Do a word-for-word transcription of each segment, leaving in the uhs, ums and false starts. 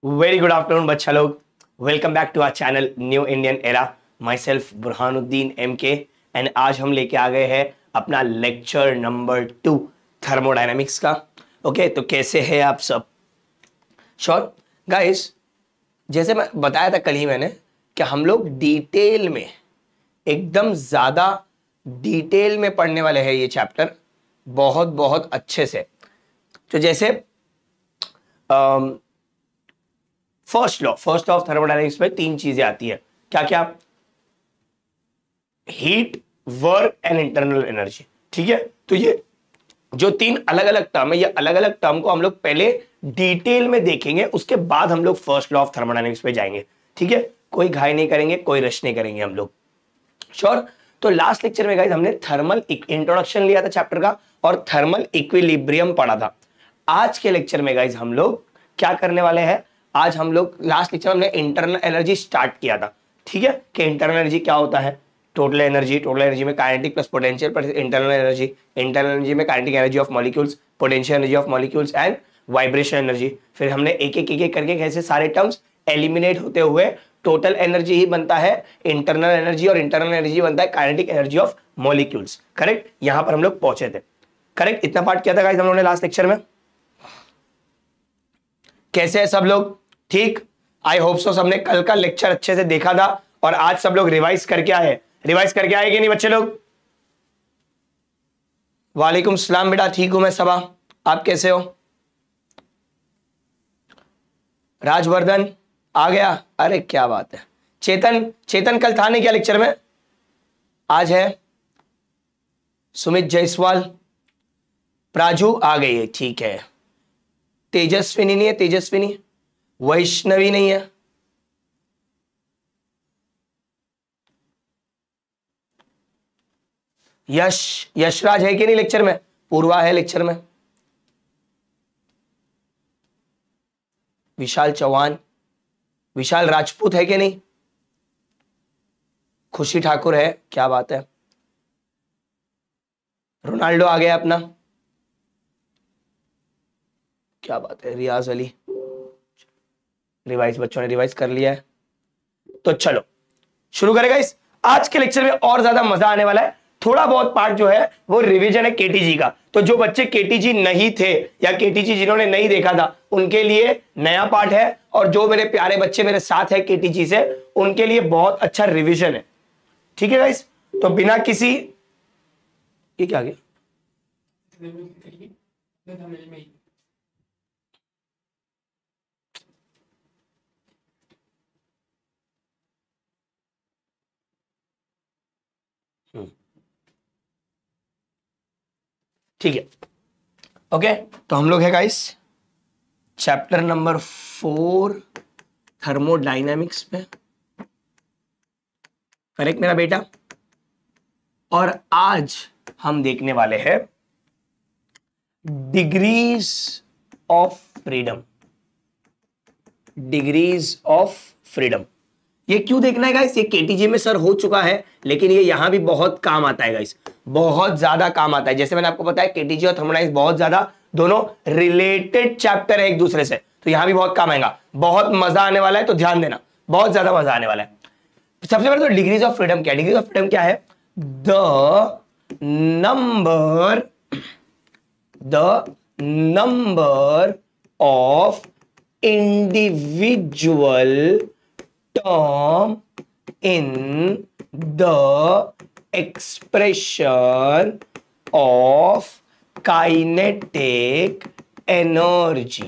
Very good afternoon बच्चा लोग, welcome back to our channel new Indian era. Myself Burhanuddin M K and आज हम लेके आ गए हैं अपना लेक्चर नंबर टू थर्मोडायनामिक्स का। ओके okay, तो कैसे हैं आप सब? श्योर गाइस, जैसे मैं बताया था कल ही मैंने कि हम लोग डिटेल में एकदम ज्यादा डिटेल में पढ़ने वाले हैं ये चैप्टर बहुत बहुत अच्छे से। तो जैसे first law first law of thermodynamics में तीन चीजें आती है। क्या क्या? Heat, work and internal energy. ठीक है, तो ये जो तीन अलग अलग टर्म है, ये अलग अलग टर्म को हम लोग पहले डिटेल में देखेंगे, उसके बाद हम लोग फर्स्ट लॉ ऑफ थर्मोडायनामिक्स पे जाएंगे। ठीक है, कोई घाई नहीं करेंगे, कोई रश नहीं करेंगे हम लोग। श्योर। तो लास्ट लेक्चर में गाइस हमने थर्मल इंट्रोडक्शन लिया था चैप्टर का और थर्मल इक्विलिब्रियम पढ़ा था। आज के लेक्चर में गाइस हम लोग क्या करने वाले हैं? आज हम लोग लास्ट लेक्चर में हमने इंटरनल एनर्जी स्टार्ट किया था। ठीक है, कि इंटरनल एनर्जी क्या होता है? टोटल एनर्जी, टोटल एनर्जी में kinetic plus potential plus internal energy, internal energy में kinetic energy of molecules, potential energy of molecules and vibration energy. फिर हमने एक एक एक एक करके कैसे सारे टर्म्स एलिमिनेट होते हुए टोटल एनर्जी ही बनता है इंटरनल एनर्जी और इंटरनल एनर्जी बनता है kinetic energy of molecules. Correct, यहां पर हम लोग पहुंचे थे। करेक्ट, इतना पार्ट किया था गाइस हम लोगों ने लास्ट लेक्चर में। कैसे है सब लोग? ठीक, आई होप सो सबने कल का लेक्चर अच्छे से देखा था और आज सब लोग रिवाइज करके आए। रिवाइज करके आए कि नहीं बच्चे लोग? वालेकुम सलाम बेटा, ठीक हूं मैं सबा, आप कैसे हो? राजवर्धन आ गया, अरे क्या बात है। चेतन, चेतन कल था नहीं क्या लेक्चर में? आज है। सुमित जायसवाल, प्राजू आ गई है, ठीक है। तेजस्विनी नहीं है, तेजस्विनी। वैष्णवी नहीं है। यश, यशराज है कि नहीं लेक्चर में? पूर्वा है लेक्चर में। विशाल चौहान, विशाल राजपूत है कि नहीं? खुशी ठाकुर है, क्या बात है। रोनाल्डो आ गया अपना, क्या बात है। रियाज अली, रिवाइज बच्चों ने रिवाइज कर लिया है। तो चलो शुरू करेगा इस आज के लेक्चर में। और ज्यादा मजा आने वाला है। थोड़ा बहुत पार्ट जो है वो रिवीजन है केटीजी का। तो जो बच्चे केटीजी नहीं थे या केटीजी जिन्होंने नहीं देखा था उनके लिए नया पार्ट है, और जो मेरे प्यारे बच्चे मेरे साथ है केटीजी से उनके लिए बहुत अच्छा रिवीजन है। ठीक है गाइस, तो बिना किसी ये क्या आ गया? ठीक है, ओके। तो हम लोग है guys chapter number four thermodynamics में। करेक्ट मेरा बेटा? और आज हम देखने वाले हैं degrees of freedom. Degrees of freedom ये क्यों देखना है गाइस? ये केटीजी में सर हो चुका है, लेकिन ये यहां भी बहुत काम आता है गाइस, बहुत ज्यादा काम आता है। जैसे मैंने आपको बताया केटीजी और थर्मोडायनामिक्स बहुत ज्यादा दोनों रिलेटेड चैप्टर है एक दूसरे से, तो यहां भी बहुत काम आएगा। बहुत मजा आने वाला है, तो ध्यान देना, बहुत ज्यादा मजा आने वाला है। सबसे पहले तो डिग्रीज ऑफ फ्रीडम क्या है? डिग्रीज ऑफ फ्रीडम क्या है? The number the number of individual term in the expression of kinetic energy।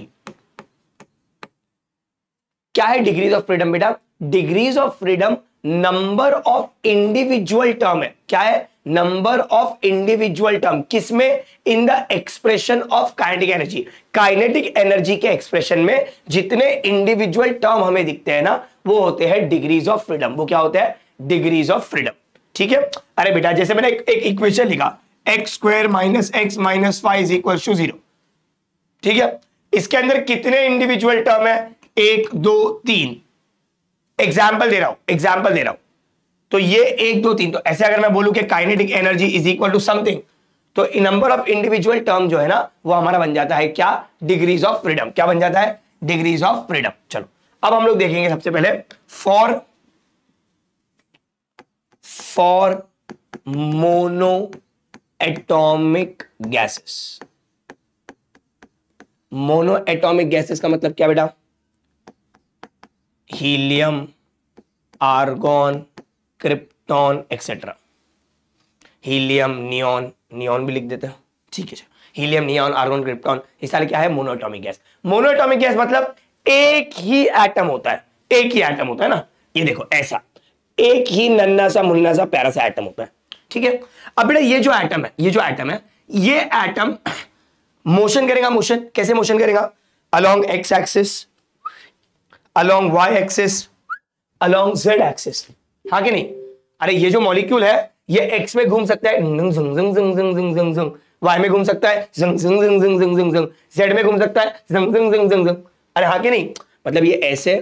क्या है डिग्रीज ऑफ फ्रीडम बेटा? Degrees of freedom number of individual term है। क्या है? नंबर ऑफ इंडिविजुअल टर्म किसमें? In the expression of kinetic energy. Kinetic energy के expression में जितने इंडिविजुअल टर्म हमें दिखते हैं ना, वो होते हैं डिग्रीज ऑफ फ्रीडम। वो क्या होते हैं? Degrees of freedom. ठीक है, अरे बेटा जैसे मैंने एक इक्वेशन लिखा, X square minus X minus five is equal to zero. ठीक है, इसके अंदर कितने इंडिविजुअल टर्म है? एक, दो, तीन। एग्जाम्पल दे रहा हूं, एग्जाम्पल दे रहा हूं। तो ये एक, दो, तीन। तो ऐसे अगर मैं बोलूं कि kinetic energy is equal to something, तो नंबर ऑफ इंडिविजुअल टर्म जो है ना वो हमारा बन जाता है क्या? Degrees of freedom. क्या बन जाता है? Degrees of freedom. चलो अब हम लोग देखेंगे सबसे पहले for for monoatomic gases. Monoatomic gases का मतलब क्या बेटा? Helium, argon, krypton etcetera. Helium, neon, neon भी लिख देते हैं, ठीक है। हीलियम, नियॉन, आर्गॉन, क्रिप्टॉन, ये सारे क्या है? Monoatomic gas. Monoatomic gas मतलब एक ही एटम होता है, एक ही एटम होता है ना, ये देखो ऐसा एक ही नन्ना सा मुन्ना सा प्यारा सा एटम होता है, ठीक है। अब बेटा ये जो एटम है, ये जो एटम है, ये एटम मोशन करेगा। मोशन कैसे मोशन करेगा? Along X axis, along Y axis, along Z axis, हाँ कि नहीं? अरे ये जो मॉलिक्यूल है ये एक्स में घूम सकता है, वाई में घूम सकता है, जेड में घूम सकता है, अरे हाँ कि नहीं? मतलब ये ऐसे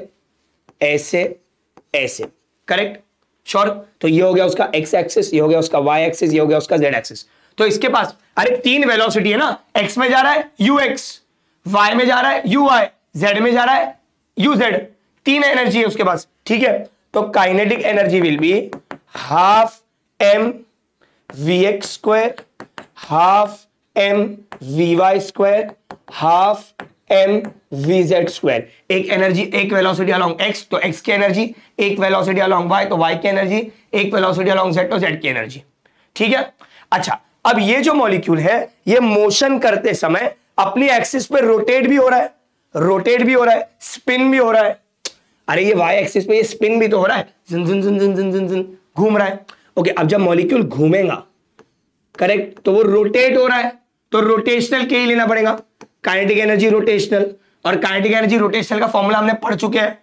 ऐसे ऐसे, करेक्ट, श्योर। तो ये हो गया उसका एक्स एक्सिस, ये हो गया उसका वाई एक्सिस, ये हो गया उसका जेड एक्सिस। तो इसके पास अरे तीन वेलोसिटी है ना, एक्स में जा रहा है यू एक्स, वाई में जा रहा है यू वाई, जेड में जा रहा है यू जेड, तीन एनर्जी है उसके पास, ठीक है। तो kinetic energy will be half M V X square, half M V Y square, half M V Z square. एक एनर्जी, एक वेलोसिटी अलोंग एक्स तो एक्स की एनर्जी, एक वेलोसिटी अलोंग वाई तो वाई की एनर्जी, एक वेलोसिटी अलोंग जेड तो Z की एनर्जी, ठीक है। अच्छा, अब ये जो मॉलिक्यूल है ये मोशन करते समय अपनी एक्सिस पे रोटेट भी हो रहा है, रोटेट भी हो रहा है, स्पिन भी हो रहा है। अरे ये वाई एक्सिस पे ये स्पिन भी तो हो रहा है, जिन जिन जिन जिन जिन जिन जिन घूम रहा है। ओके, अब जब मॉलिक्यूल घूमेगा, करेक्ट, तो वो रोटेट हो रहा है, तो रोटेशनल के ही लेना पड़ेगा, काइनेटिक एनर्जी रोटेशनल। और काइनेटिक एनर्जी रोटेशनल का फॉर्मूला हमने पढ़ चुके हैं,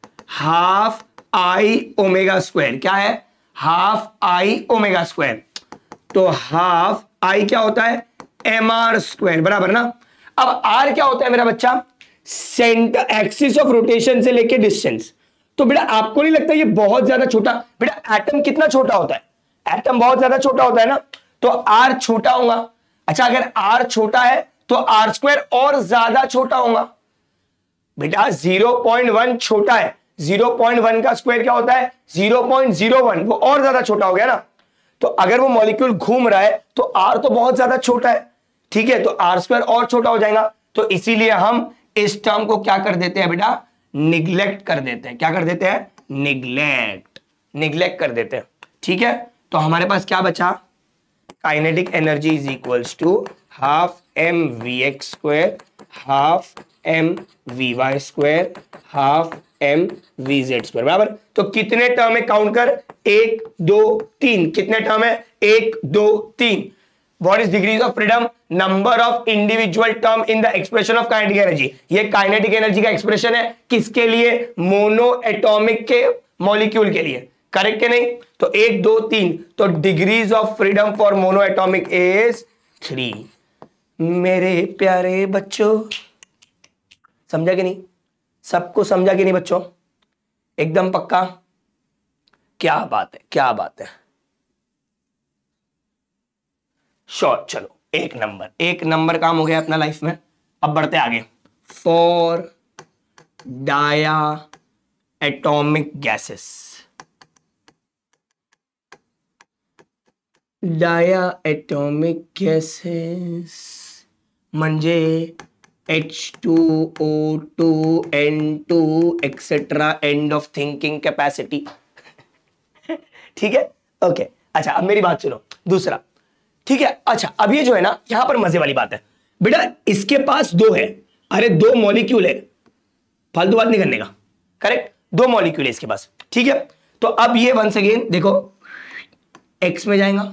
हाफ आई ओमेगा स्क्वायर। क्या है? Half I omega square. तो हाफ आई क्या होता है? एम आर स्क्वायर, बराबर ना। अब आर क्या होता है मेरा बच्चा? सेंटर एक्सिस ऑफ रोटेशन से लेके डिस्टेंस। तो बेटा आपको नहीं लगता ये बहुत ज्यादा छोटा? बेटा एटम कितना छोटा होता है? एटम बहुत ज्यादा छोटा होता है ना, तो आर छोटा होगा। अच्छा, अगर आर छोटा है तो आर स्क्वायर और ज्यादा छोटा होगा। बेटा ज़ीरो पॉइंट वन छोटा है, ज़ीरो पॉइंट वन का स्क्वायर क्या होता है? ज़ीरो पॉइंट ज़ीरो वन, वो और ज्यादा छोटा हो गया ना। तो अगर वो मॉलिक्यूल घूम रहा है तो आर तो बहुत ज्यादा छोटा है, ठीक है, तो आर स्क्वायर और छोटा हो जाएगा। तो इसीलिए हम इस टर्म को क्या कर देते हैं बेटा? निग्लेक्ट कर देते हैं। क्या कर देते हैं? निग्लेक्ट, निग्लेक्ट कर देते हैं, ठीक है। तो हमारे पास क्या बचा? Kinetic energy is equals to half M V X square, half M V Y square, half M V Z square, बराबर। तो कितने टर्म है? काउंट कर, एक दो तीन। कितने टर्म है? एक दो तीन। What is degrees of freedom? Number of individual term in the expression of kinetic energy. ये काइनेटिक एनर्जी का एक्सप्रेशन है, किसके लिए? मोनो एटॉमिक के मॉलिक्यूल के लिए, करेक्ट है नहीं? तो एक दो तीन, तो degrees of freedom for monoatomic is three. मेरे प्यारे बच्चों, समझा कि नहीं? सबको समझा कि नहीं बच्चों? एकदम पक्का? क्या बात है, क्या बात है, श्योर। चलो एक नंबर, एक नंबर काम हो गया अपना लाइफ में। अब बढ़ते आगे। For diatomic gases, diatomic gases म्हणजे H two O two N two etcetera, end of thinking capacity, ठीक है, ओके। अच्छा, अब मेरी बात सुनो, दूसरा, ठीक है। अच्छा, अब ये जो है ना, यहां पर मजे वाली बात है बेटा, इसके पास दो है, अरे दो मॉलिक्यूल है, फालतू बात नहीं करने का, करेक्ट, दो मॉलिक्यूल है इसके पास, ठीक है। तो अब ये वंस अगेन देखो, एक्स में जाएगा,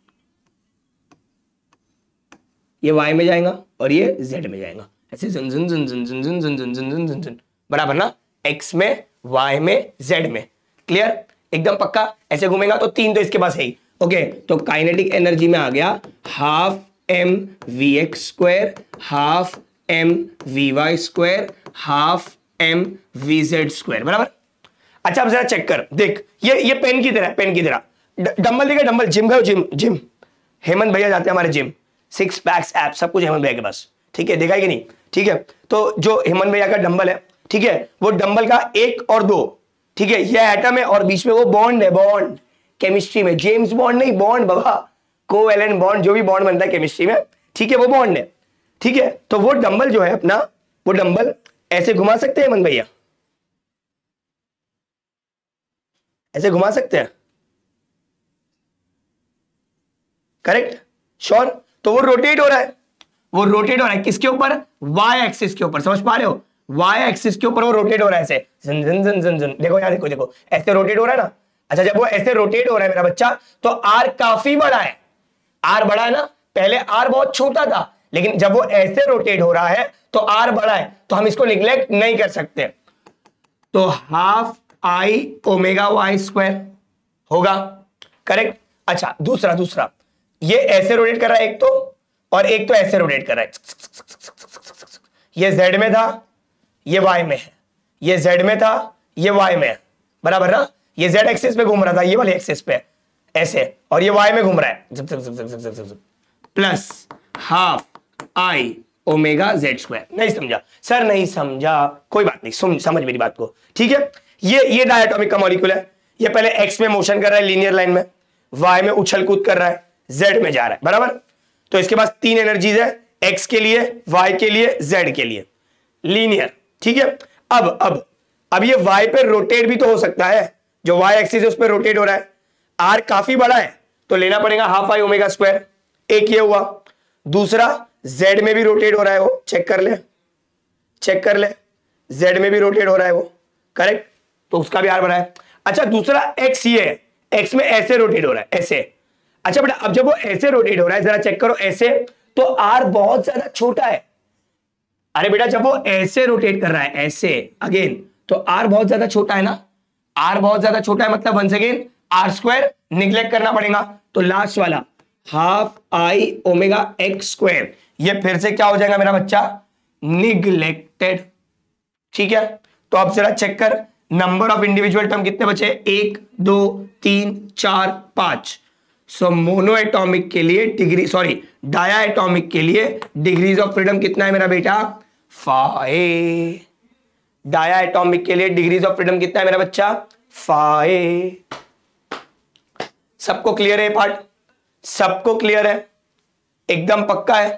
ये वाई में जाएगा और ये जेड में जाएगा, ऐसे जुन जुन जुन जुन जुन जुन जुन जुन जुन जुन जुन, बराबर ना। एक्स में, वाई में, जेड में, क्लियर, एकदम पक्का। ऐसे घूमेगा तो तीन तो इसके पास है ही, ओके। तो काइनेटिक एनर्जी में आ गया half M V X square, half M V Y square, half M V Z square, बराबर। अच्छा, अब जरा चेक कर, देख, ये ये पेन की तरह, पेन की तरह, डंबल देखा, डंबल, जिम गए, जिम जिम हेमंत भैया जाते हैं हमारे जिम, सिक्स पैक्स एप सब कुछ हेमंत भैया के पास, ठीक है, देखा है कि नहीं? ठीक है, तो जो हेमंत भैया का डंबल है ठीक है, वो डंबल का एक और दो, ठीक है, ये एटम है और बीच में वो बॉन्ड है, बॉन्ड केमिस्ट्री में जेम्स बॉन्ड नहीं, बॉन्ड बाबा, कोवैलेंट बॉन्ड, जो भी बॉन्ड बनता है केमिस्ट्री में, ठीक है, वो बॉन्ड है, ठीक है। तो वो डंबल जो है अपना, वो डंबल ऐसे घुमा सकते हैं मन भैया, ऐसे घुमा सकते हैं, करेक्ट, श्योर। तो वो रोटेट हो रहा है, वो रोटेट हो रहा है किसके ऊपर, वाई एक्सिस के ऊपर, समझ पा रहे हो, वाई एक्सिस के ऊपर वो रोटेट हो रहा है ऐसे, जन जन जन जन जन, देखो यार, देखो देखो ऐसे रोटेट हो रहा है ना। अच्छा, जब वो ऐसे रोटेट हो रहा है मेरा बच्चा, तो आर काफी बड़ा है, आर बड़ा है ना, पहले आर बहुत छोटा था, लेकिन जब वो ऐसे रोटेट हो रहा है तो आर बड़ा है, तो हम इसको निग्लेक्ट नहीं कर सकते, तो half I omega Y square होगा, करेक्ट। अच्छा, दूसरा दूसरा ये ऐसे रोटेट कर रहा है एक तो, और एक तो ऐसे रोटेट कर रहा है, ये जेड में था, ये वाई में है, ये जेड में था, ये वाई में है, बराबर ना, ये जेड एक्सिस पे घूम रहा था, ये वाले एक्सिस पे ऐसे, और ये वाई में घूम रहा है, plus half I omega Z square. नहीं समझा सर, नहीं समझा, कोई बात नहीं, सुन समझ मेरी बात को, ठीक है। ये ये डायटोमिक का मॉलिक्यूल है, ये पहले एक्स में मोशन कर रहा है लीनियर लाइन में, वाई में उछल कूद कर रहा है, जेड में जा रहा है, बराबर। तो इसके पास तीन एनर्जीज है, एक्स के लिए, वाई के लिए, जेड के लिए, लीनियर, ठीक है। अब अब अब ये वाई पे रोटेट भी तो हो सकता है, जो वाई एक्सिस है उस पर रोटेट हो रहा है, आर काफी बड़ा है तो लेना पड़ेगा हाफ आई ओमेगा स्क्वायर, एक ये हुआ। दूसरा जेड में भी रोटेट हो रहा है वो, चेक कर ले, चेक कर ले, जेड में भी रोटेट हो रहा है वो, करेक्ट, तो उसका भी आर बड़ा है। अच्छा, दूसरा एक्स, ये है, एक्स में ऐसे रोटेट हो रहा है, ऐसे। अच्छा बेटा, अब जब वो ऐसे रोटेट हो रहा है, जरा चेक करो ऐसे, तो आर बहुत ज्यादा छोटा है। अरे बेटा, जब वो ऐसे रोटेट कर रहा है, ऐसे अगेन, तो आर बहुत ज्यादा छोटा है ना, आर बहुत ज्यादा छोटा है, मतलब once again R square neglect करना पड़ेगा, तो लास्ट वाला half I omega X square, ये फिर से क्या हो जाएगा मेरा बच्चा, निग्लेक्टेड, ठीक है। तो अब जरा चेक कर, नंबर ऑफ इंडिविजुअल टर्म कितने बचे, एक दो तीन चार पांच। सो मोनो एटॉमिक के लिए डिग्री, सॉरी डाया एटॉमिक के लिए डिग्रीज ऑफ फ्रीडम कितना है मेरा बेटा, फाइव। डाया एटॉमिक के लिए डिग्रीज ऑफ फ्रीडम कितना है मेरा बच्चा, फाइव। सबको क्लियर है पार्ट, सबको क्लियर है, एकदम पक्का है।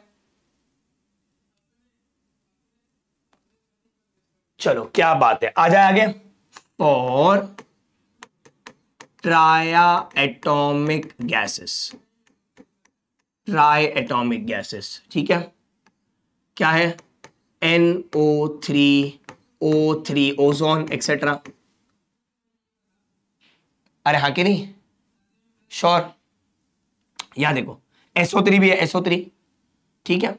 चलो क्या बात है, आ जाए आगे। और triatomic gases, triatomic gases, ठीक है, क्या है, N O three O three, ozone etcetera. अरे हाँ कि नहीं, श्योर। यहां देखो एस ओ थ्री भी है, एस ओ थ्री, ठीक है,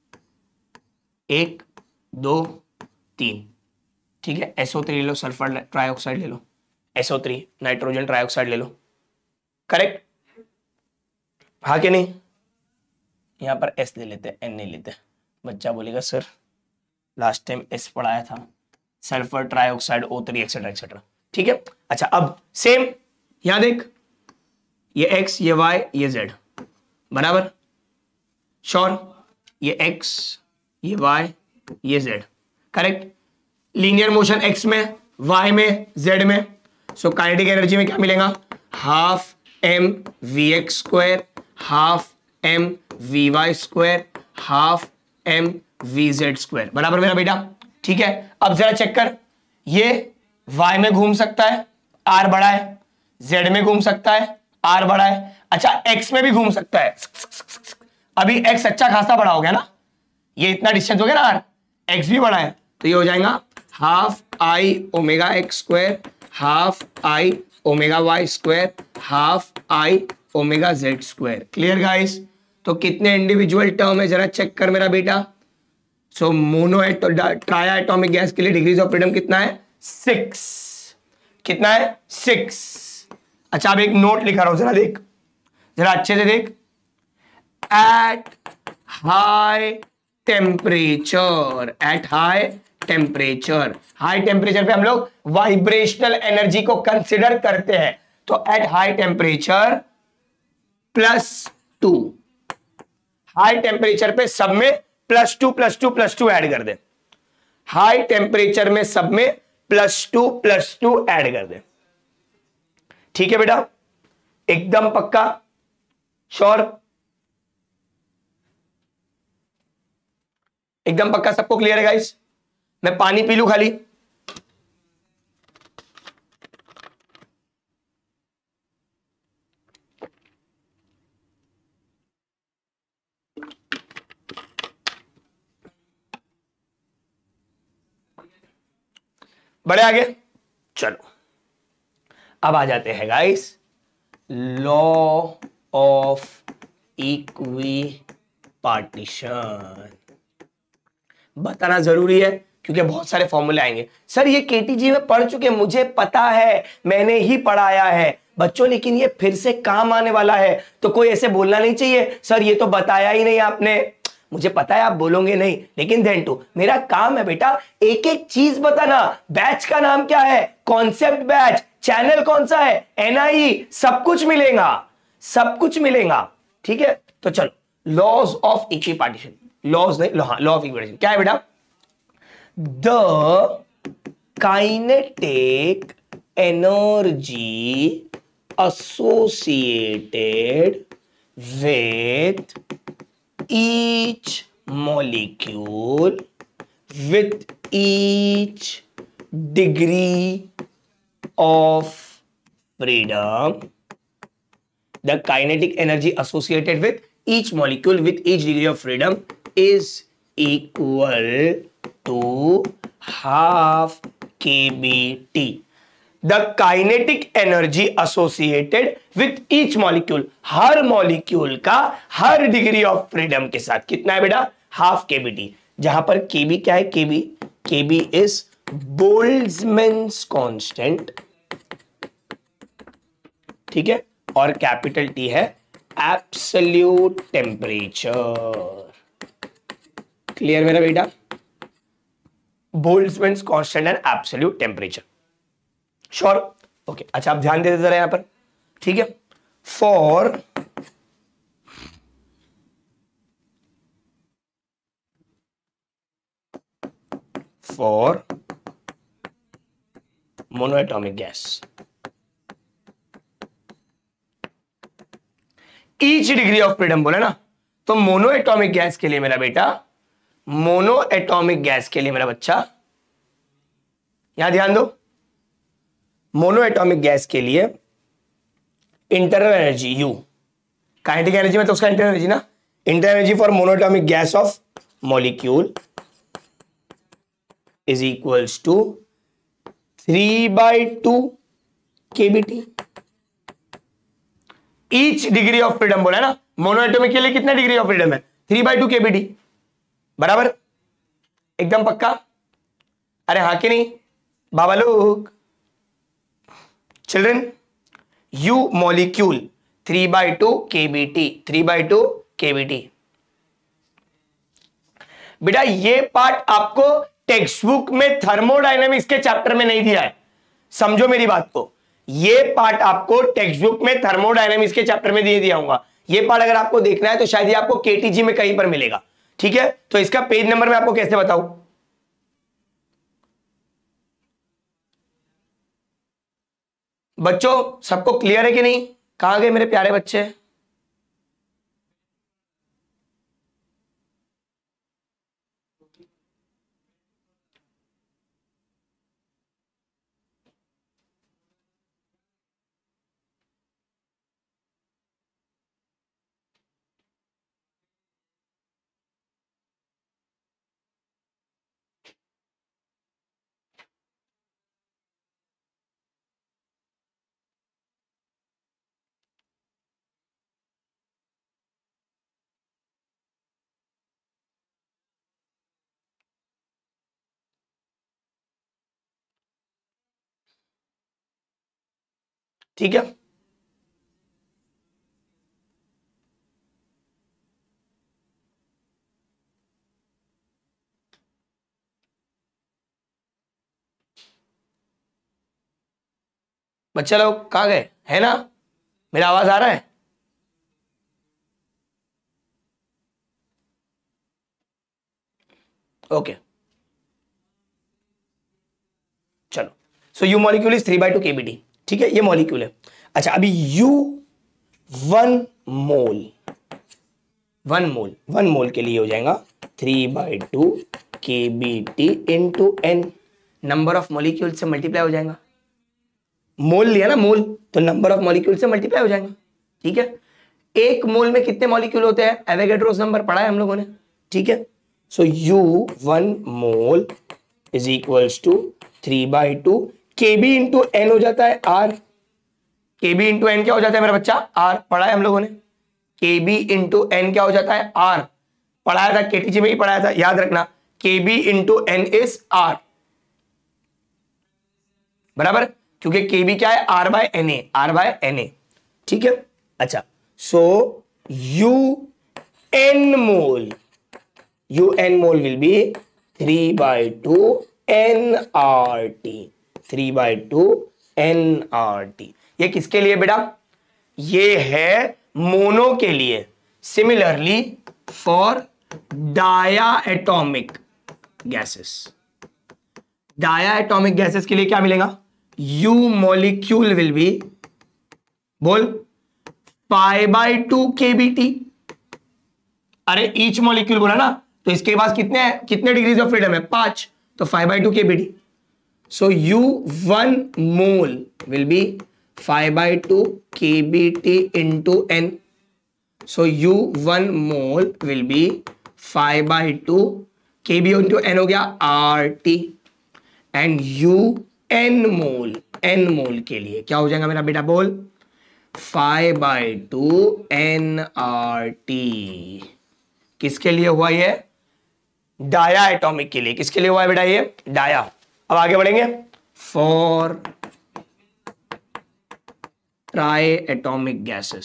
एक दो तीन, ठीक है, एस ओ थ्री ले लो, सल्फर ट्राइऑक्साइड ले लो, S O three nitrogen trioxide ले लो, करेक्ट, हाँ कि नहीं। यहां पर एस ले लेते, एन नहीं लेते, बच्चा बोलेगा सर लास्ट टाइम एस पढ़ाया था, sulphur trioxide O three etcetera etcetera, ठीक है। अच्छा, अब सेम यहां देख, ये एक्स, ये वाई, ये जेड, बराबर, श्योर, ये एक्स, ये वाई, ये Z, correct. Linear motion X में, वाई में, जेड में, सो काइनेटिक एनर्जी में क्या मिलेगा, half M V X square, half M V Y square, half M V Z square, बराबर मेरा बेटा, ठीक है। अब जरा चेक कर, ये वाई में घूम सकता है, आर बड़ा है, जेड में घूम सकता है, आर बड़ा है, अच्छा एक्स में भी घूम सकता है, अभी एक्स अच्छा खासा बड़ा हो गया ना, ये इतना डिस्टेंस हो गया ना, आर एक्स भी बड़ा है, तो ये हो जाएगा half I omega X square, half I omega Y square, half I omega Z square. Clear guys. तो कितने इंडिविजुअल टर्म है जरा चेक कर मेरा बेटा। So mono triatomic gas के लिए डिग्रीज ऑफ फ्रीडम कितना है, सिक्स। कितना है, सिक्स। अच्छा, अब एक नोट लिखा रहा हूं, जरा देख, जरा अच्छे से देख। At high temperature, at high temperature, high temperature पे हम लोग वाइब्रेशनल एनर्जी को कंसिडर करते हैं, तो at high temperature plus two, high temperature पे सब में plus two plus two plus two add कर दे। हाई टेम्परेचर में सब में plus two plus two add कर दें। ठीक है बेटा, एकदम पक्का, श्योर, एकदम पक्का, सबको क्लियर है गाइस? मैं पानी पी लूं खाली। बड़े आगे, चलो अब आ जाते हैं guys law of equipartition. बताना जरूरी है क्योंकि बहुत सारे फॉर्मूले आएंगे। सर ये केटीजी में पढ़ चुके, मुझे पता है, मैंने ही पढ़ाया है बच्चों, लेकिन ये फिर से काम आने वाला है, तो कोई ऐसे बोलना नहीं चाहिए सर ये तो बताया ही नहीं आपने। मुझे पता है आप बोलोगे नहीं, लेकिन देन टू मेरा काम है बेटा एक एक चीज बताना। बैच का नाम क्या है? Concept batch. चैनल कौन सा है? एनआई। सब कुछ मिलेगा, सब कुछ मिलेगा। ठीक है, तो चलो laws of equipartition, laws नहीं, लॉ ऑफ इक्वी पार्टीशन क्या है बेटा? The kinetic energy associated with each molecule with each degree of freedom. The kinetic energy associated with each molecule with each degree of freedom is equal to half kBT. The kinetic energy associated with each molecule, हर molecule का हर degree of freedom के साथ कितना है बेटा? Half KBT. जहां पर केबी क्या है? केबी केबी इज बोल्ट्जमैन्स कांस्टेंट, ठीक है, और कैपिटल टी है एब्सोल्यूट टेम्परेचर। क्लियर मेरा बेटा? Boltzmann's constant and absolute temperature, sure? Okay, अच्छा आप ध्यान दे दे जरा यहां पर, ठीक है। For for monoatomic gas each degree of freedom बोला ना, तो मोनोएटॉमिक गैस के लिए मेरा बेटा, मोनोएटॉमिक गैस के लिए मेरा बच्चा यहां ध्यान दो, मोनोएटॉमिक गैस के लिए internal energy U, kinetic energy में तो उसका इंटरनल एनर्जी ना, internal energy for monoatomic gas of molecule is equals to three by two K B T. Each degree of freedom बोला ना, मोनोएटॉमिक के लिए कितना डिग्री ऑफ फ्रीडम है? थ्री बाई टू केबीटी, बराबर, एकदम पक्का? अरे हाँ कि नहीं बाबा लोग? Children, U molecule three by two K B T, three by two K B T. बेटा ये पार्ट आपको टेक्स्ट बुक में थर्मोडायनेमिक्स के चैप्टर में नहीं दिया है, समझो मेरी बात को। ये पार्ट आपको टेक्स्ट बुक में थर्मोडायनेमिक्स के चैप्टर में दे दिया होगा। ये पार्ट अगर आपको देखना है तो शायद ये आपको केटीजी में कहीं पर मिलेगा, ठीक है? तो इसका पेज नंबर मैं आपको कैसे बताऊं? बच्चों सबको क्लियर है कि नहीं? कहां गए मेरे प्यारे बच्चे? ठीक है, बच्चे लोग कहां गए? है ना, मेरा आवाज आ रहा है? Okay, so U molecule is three by two KBT, ठीक है, ये मॉलिक्यूल है। अच्छा अभी U one mole, one mole one mole के लिए हो जाएगा three by two K B T into N, number of molecule से मल्टीप्लाई हो जाएगा, मोल लिया ना मोल, तो नंबर ऑफ मॉलिक्यूल से मल्टीप्लाई हो जाएगा, ठीक है। एक मोल में कितने मॉलिक्यूल होते हैं, एवोगैड्रोस नंबर पढ़ा है हम लोगों ने, ठीक है। So U one mole is equals to three by two K B into N हो जाता है आर, के बी इंटू एन क्या हो जाता है मेरा बच्चा, आर, पढ़ा है हम लोगों ने। के बी इंटू एन क्या हो जाता है, आर, पढ़ाया था केटीजी में ही पढ़ाया था, याद रखना, K B into N is R, बराबर, क्योंकि के बी क्या है, R by N A, R by N A, ठीक है। अच्छा so U N mole, U N mole will be three by two N R T, three by two N R T. ये किसके लिए बेटा, ये है मोनो के लिए। Similarly for diatomic gases, diatomic gases के लिए क्या मिलेगा, यू मॉलिक्यूल विल बी, बोल, five by two K B T, अरे ईच मॉलिक्यूल बोला ना, तो इसके पास कितने हैं, कितने डिग्रीज ऑफ फ्रीडम है, पांच, तो five by two K B T. So U one mole will be five by two K B T into N, so U one mole will be five by two K B into N हो गया R T, and U N mole, N mole के लिए क्या हो जाएगा मेरा बेटा, बोल, five by two N R T. किसके लिए हुआ ये, डाया एटॉमिक के लिए, किसके लिए हुआ है बेटा ये, डाया। अब आगे बढ़ेंगे, फॉर ट्राई एटॉमिक गैसेस,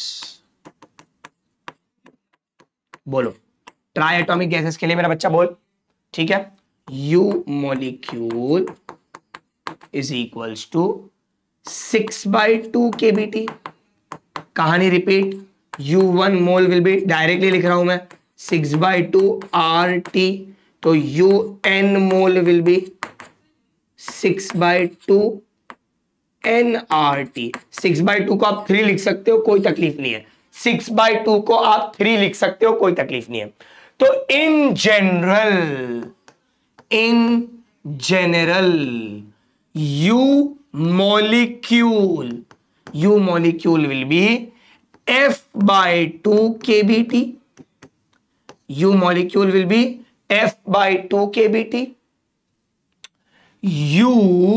बोलो, ट्राई एटॉमिक गैसेस के लिए मेरा बच्चा बोल, ठीक है, U molecule is equals to six by two K B T, कहानी repeat, U one mole will be, directly लिख रहा हूं मैं, six by two R T, तो U N mole will be six by two N R T. Six by two को आप three लिख सकते हो, कोई तकलीफ नहीं है, सिक्स बाई टू को आप थ्री लिख सकते हो, कोई तकलीफ नहीं है। तो in general, in general U molecule, U molecule will be F by two K B T, U molecule will be F by two K B T, U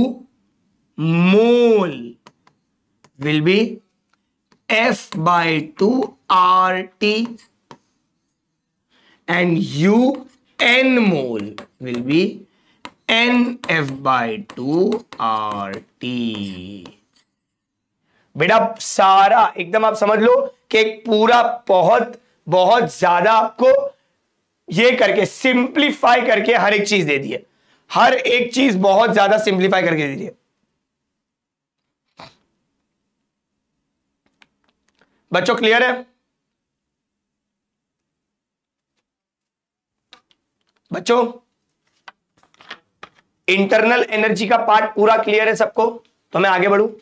mole will be F by two R T and U N mole will be N F by two R T। बेटा सारा एकदम आप समझ लो कि एक पूरा बहुत बहुत ज्यादा आपको ये करके सिंप्लीफाई करके हर एक चीज दे दी है, हर एक चीज बहुत ज्यादा सिंप्लीफाई करके दे दी है। बच्चों क्लियर है, बच्चों इंटरनल एनर्जी का पार्ट पूरा क्लियर है सबको, तो मैं आगे बढ़ूं।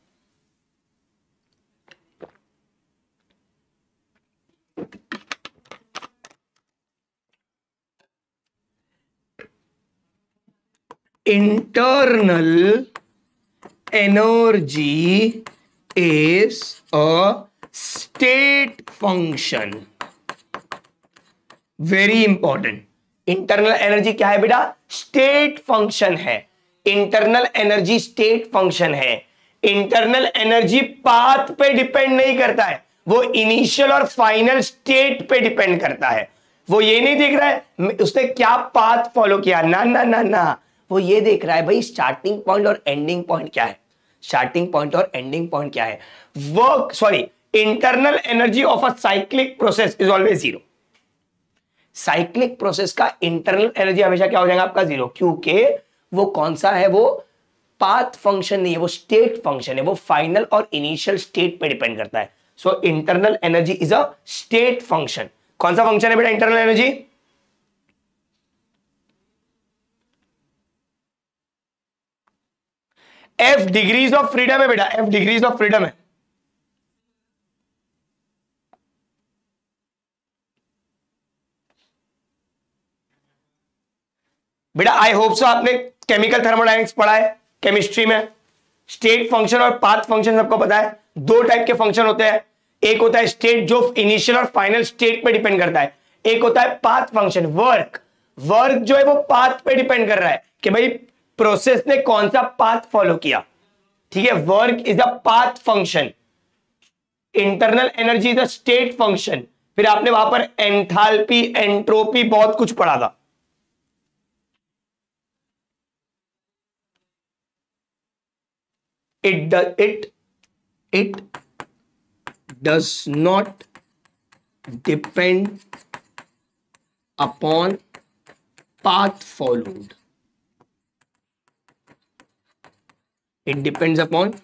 Internal energy is a state function, very important. Internal energy क्या है बेटा, स्टेट फंक्शन है। इंटरनल एनर्जी स्टेट फंक्शन है। इंटरनल एनर्जी पाथ पे डिपेंड नहीं करता है, वो इनिशियल और फाइनल स्टेट पे डिपेंड करता है। वो ये नहीं देख रहा है उसने क्या पाथ फॉलो किया, ना ना ना ना, वो ये देख रहा है भाई स्टार्टिंग पॉइंट और एंडिंग पॉइंट क्या है, स्टार्टिंग पॉइंट और एंडिंग पॉइंट क्या है। Work sorry internal energy of a cyclic process is always zero. Cyclic process का इंटरनल एनर्जी हमेशा क्या हो जाएगा आपका, जीरो, क्योंकि वो कौन सा है, वो पाथ फंक्शन नहीं है, वो स्टेट फंक्शन है, वो फाइनल और इनिशियल स्टेट पे डिपेंड करता है। So internal energy is a state function. कौन सा फंक्शन है बेटा internal energy, F degrees of freedom है बेटा, एफ डिग्रीज ऑफ फ्रीडम है। बेटा आई होप सो आपने केमिकल थर्मोडायनेमिक्स पढ़ा है केमिस्ट्री में। स्टेट फंक्शन और पाथ फंक्शन सबको पता है। दो टाइप के फंक्शन होते हैं, एक होता है स्टेट जो इनिशियल और फाइनल स्टेट पे डिपेंड करता है, एक होता है पाथ फंक्शन वर्क। वर्क जो है वो पाथ पे डिपेंड कर रहा है कि भाई प्रोसेस ने कौन सा पाथ फॉलो किया, ठीक है। Work is a path function. Internal energy is a state function. फिर आपने वहां पर एंथैल्पी, एंट्रोपी बहुत कुछ पढ़ा था। It does it it does not depend upon path followed. It depends upon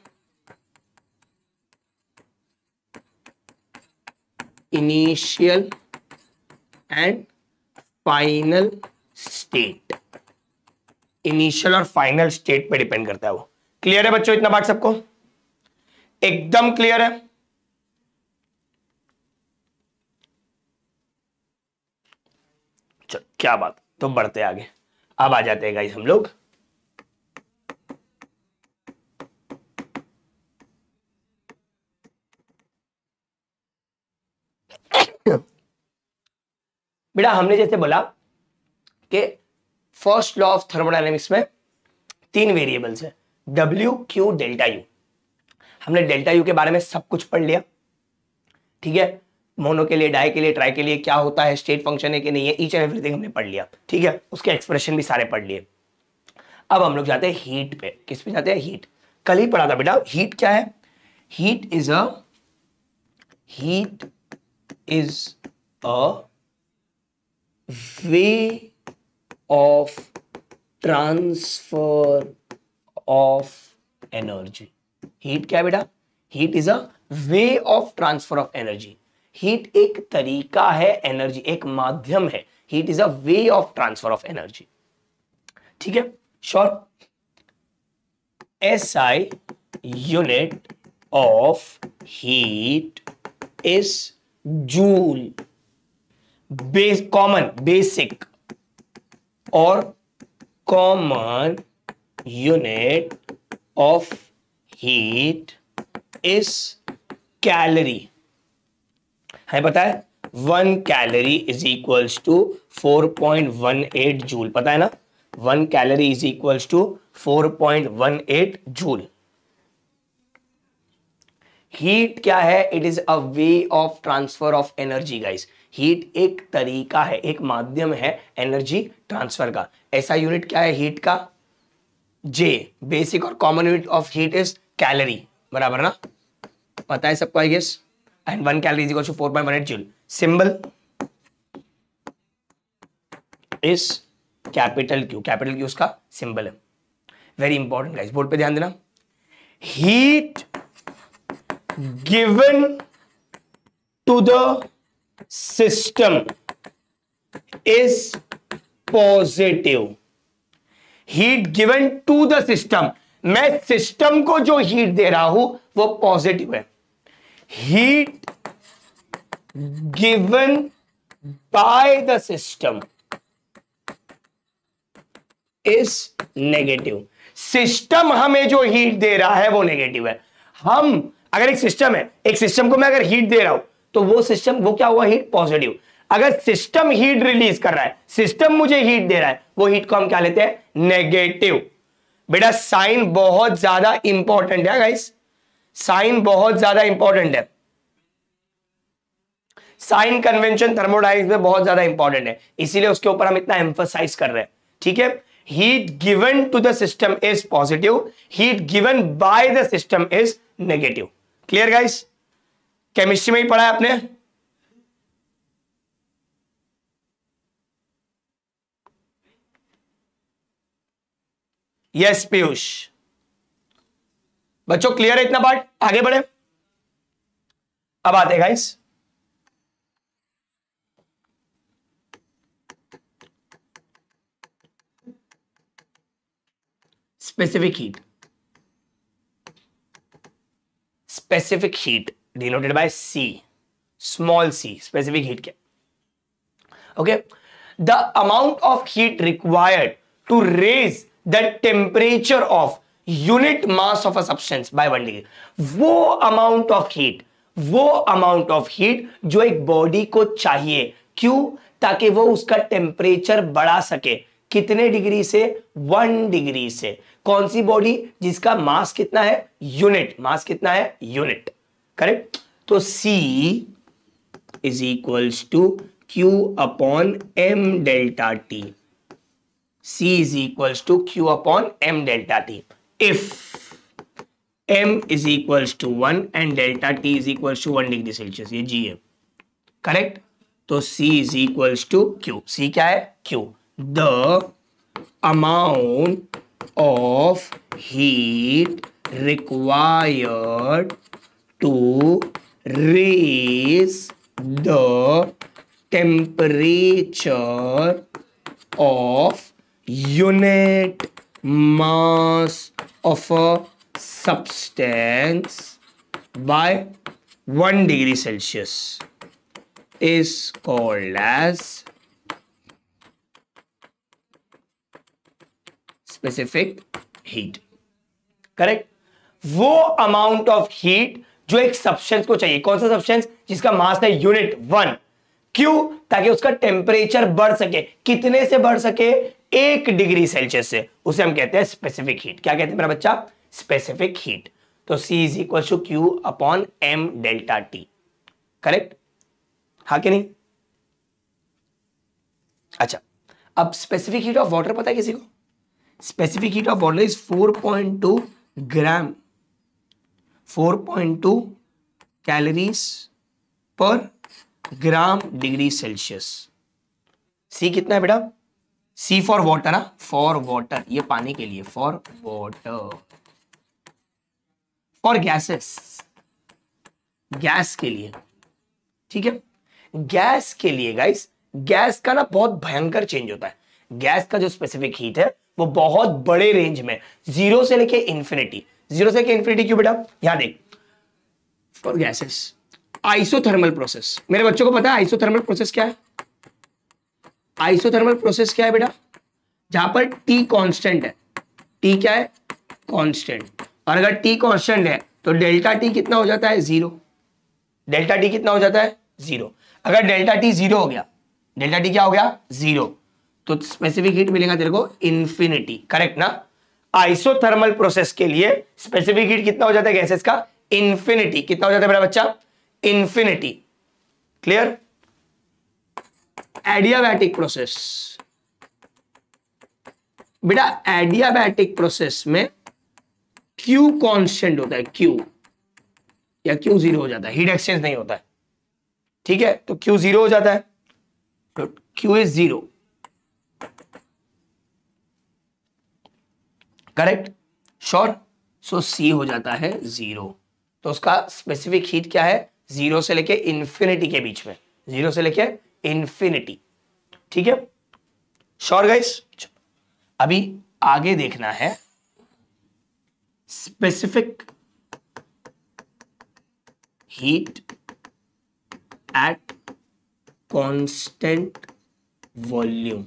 initial and final state. Initial और final state पे डिपेंड करता है वो। क्लियर है बच्चों, इतना बात सबको एकदम क्लियर है? चलो क्या बात, तो बढ़ते आगे। अब आ जाते हैं गाइस हम लोग बेटा हमने जैसे बोला कि फर्स्ट लॉ ऑफ थर्मोडायनेमिक्स में तीन वेरिएबल्स है, W, Q, डेल्टा U। हमने डेल्टा U के बारे में सब कुछ पढ़ लिया, ठीक है। मोनो के लिए, डाई के लिए, ट्राई के लिए क्या होता है, स्टेट फंक्शन है कि नहीं है, ईच एंड एवरीथिंग हमने पढ़ लिया, ठीक है। उसके एक्सप्रेशन भी सारे पढ़ लिए। अब हम लोग जाते हैं हीट पे। किस पे जाते हैं? हीट। कल ही पढ़ा था बेटा हीट क्या है। Heat is a heat is a way of transfer of energy. Heat क्या है बेटा? Heat is a way of transfer of energy. Heat एक तरीका है एनर्जी, एक माध्यम है। Heat is a way of transfer of energy, ठीक है। Sure. S I unit of heat is joule. Base common basic और common unit of heat is calorie. है पता है? One calorie is equals to four point one eight joule. पता है ना? One calorie is equals to four point one eight joule. Heat क्या है? It is a way of transfer of energy guys. Heat एक तरीका है, एक माध्यम है एनर्जी ट्रांसफर का। ऐसा यूनिट क्या है हीट का? जे। बेसिक और common unit of heat is calorie, बराबर ना? पता है सबको I guess. And one calorie is equal to four point one eight joule. Symbol is capital Q. Capital Q उसका सिंबल है। वेरी इंपॉर्टेंट गाइस, बोर्ड पे ध्यान देना। Heat given to the system is positive. Heat given to the system, मैं system को जो heat दे रहा हूं वो पॉजिटिव है। Heat given by the system is negative. System हमें जो हीट दे रहा है वो नेगेटिव है। हम अगर एक सिस्टम है, एक सिस्टम को मैं अगर हीट दे रहा हूं तो वो सिस्टम, वो क्या हुआ? Heat positive. अगर सिस्टम हीट रिलीज कर रहा है, सिस्टम मुझे हीट दे रहा है, वो हीट को हम क्या लेते हैं? नेगेटिव। बेटा साइन बहुत ज्यादा इंपॉर्टेंट है गाइस, साइन बहुत ज्यादा इंपॉर्टेंट है। साइन कन्वेंशन थर्मोडायनेमिक्स में बहुत ज्यादा इंपॉर्टेंट है, इसीलिए उसके ऊपर हम इतना एम्फसाइज कर रहे हैं, ठीक है। Heat given to the system is positive, heat given by the system is negative. Clear guys? Chemistry में ही पढ़ा है आपने। यस पीयूष। बच्चों क्लियर है इतना पार्ट? आगे बढ़े। अब आते हैं guys specific heat. Specific heat denoted by C, small C, specific heat क्या? Okay, the amount of heat required to raise the temperature of unit mass of a substance by one degree. वो amount of heat, वो amount of heat जो एक body को चाहिए, क्यों? ताकि वो उसका टेम्परेचर बढ़ा सके। कितने डिग्री से? वन डिग्री से। कौन सी बॉडी? जिसका मास कितना है? यूनिट। मास कितना है? यूनिट। करेक्ट। तो C is equals to Q upon M delta T। C is equals to Q upon M delta T. If M is equals to one and delta T is equals to one degree Celsius, ये G है, correct? तो C is equals to Q. C क्या है? Q. The amount of heat required to raise the temperature of unit mass of a substance by one degree Celsius is called as specific heat. Correct? वो amount of heat जो एक substance को चाहिए। कौन सा substance? जिसका मास है unit one. क्यों? ताकि उसका टेम्परेचर बढ़ सके। कितने से बढ़ सके? एक डिग्री सेल्सियस से। उसे हम कहते हैं स्पेसिफिक हीट। क्या कहते हैं मेरा बच्चा? Specific heat. तो C is equal to Q upon M delta T. Correct? हाँ कि नहीं? अच्छा, अब स्पेसिफिक हीट ऑफ वाटर पता है किसी को? Specific heat of water is four point two gram, four point two calories per gram degree Celsius. C कितना है बेटा? सी फॉर वाटर, ना, फॉर वाटर, ये पानी के लिए, for water. For gases, gas के लिए, ठीक है? गैस के लिए गाइस, गैस का ना बहुत भयंकर चेंज होता है। गैस का जो स्पेसिफिक हीट है वो बहुत बड़े रेंज में, जीरो से लेके इंफिनिटी। जीरो से लेके इंफिनिटी क्यों बेटा? यहां देख, फॉर गैसेस आइसोथर्मल प्रोसेस। मेरे बच्चों को पता है आइसोथर्मल प्रोसेस क्या है? आइसोथर्मल प्रोसेस क्या है बेटा? जहां पर T कांस्टेंट है। T क्या है? कांस्टेंट। और अगर T कांस्टेंट है तो डेल्टा T कितना हो जाता है? जीरो। डेल्टा T कितना हो जाता है? जीरो। अगर डेल्टा T जीरो हो गया, डेल्टा T क्या हो गया? जीरो, तो स्पेसिफिक हीट मिलेगा तेरे को इन्फिनिटी। करेक्ट ना? आइसोथर्मल प्रोसेस के लिए स्पेसिफिक हीट कितना हो जाता है गैसेस का? इन्फिनिटी। कितना हो जाता है मेरा बच्चा? इन्फिनिटी। क्लियर? एडियाबैटिक प्रोसेस, बेटा एडियाबैटिक प्रोसेस में Q कांस्टेंट होता है, Q, या Q जीरो हो जाता है, हीट एक्सचेंज नहीं होता है, ठीक है? तो Q जीरो हो जाता है, तो Q is zero. Correct? Sure? So C हो जाता है जीरो। तो उसका स्पेसिफिक हीट क्या है? जीरो से लेके इंफिनिटी के बीच में, जीरो से लेके इंफिनिटी। ठीक है? Sure guys? अभी आगे देखना है specific heat at constant volume.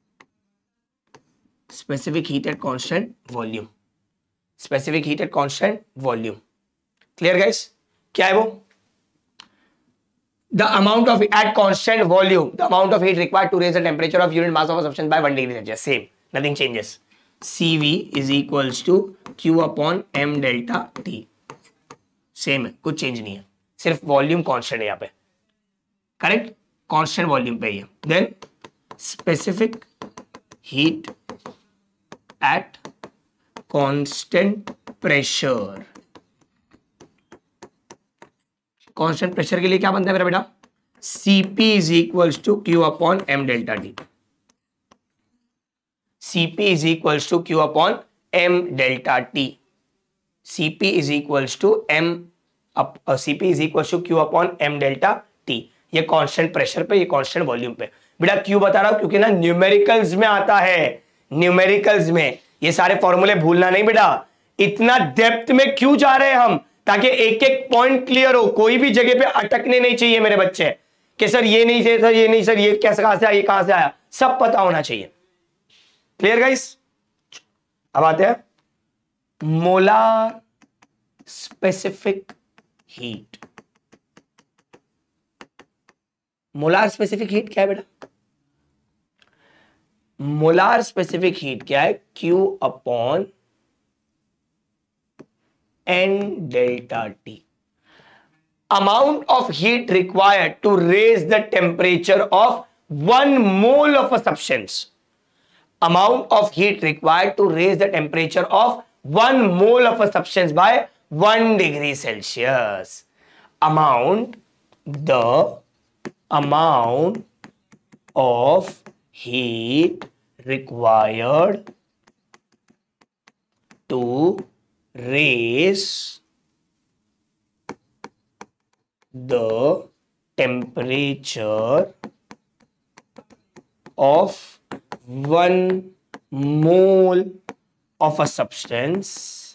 Specific heat at constant volume, specific heat at constant volume. Clear guys? क्या है वो? The amount of at constant volume, the amount of heat required to raise the temperature of unit mass of a substance by one degree Celsius. Same, nothing changes. C V is equals to Q upon M delta T. Same है, कुछ change नहीं है, सिर्फ volume constant है यहाँ पे। Correct? Constant volume पे ही है। Then specific heat at constant pressure. Constant pressure के लिए क्या बनता है मेरा बेटा? Cp is equals to Q upon M delta T. Cp is equals to Q upon M delta T. Cp is equals to M Cp is equals to Q upon M delta T. ये constant pressure पे, ये constant volume पे। बेटा क्यों बता रहा हूं? क्योंकि ना न्यूमेरिकल्स में आता है, न्यूमेरिकल्स में। ये सारे फॉर्मूले भूलना नहीं बेटा। इतना डेप्थ में क्यों जा रहे हैं हम? ताकि एक एक पॉइंट क्लियर हो, कोई भी जगह पे अटकने नहीं चाहिए मेरे बच्चे कि सर ये नहीं सर ये नहीं सर ये कैसे कहां से आया ये कहां से आया, सब पता होना चाहिए। Clear guys? अब आते हैं molar specific heat. Molar specific heat क्या है बेटा? मोलार स्पेसिफिक हीट क्या है? Q upon N delta T, amount of heat required to raise the temperature of one mole of a substance. Amount of heat required to raise the temperature of one mole of a substance by one degree Celsius. Amount, the amount of heat required to raise the temperature of one mole of a substance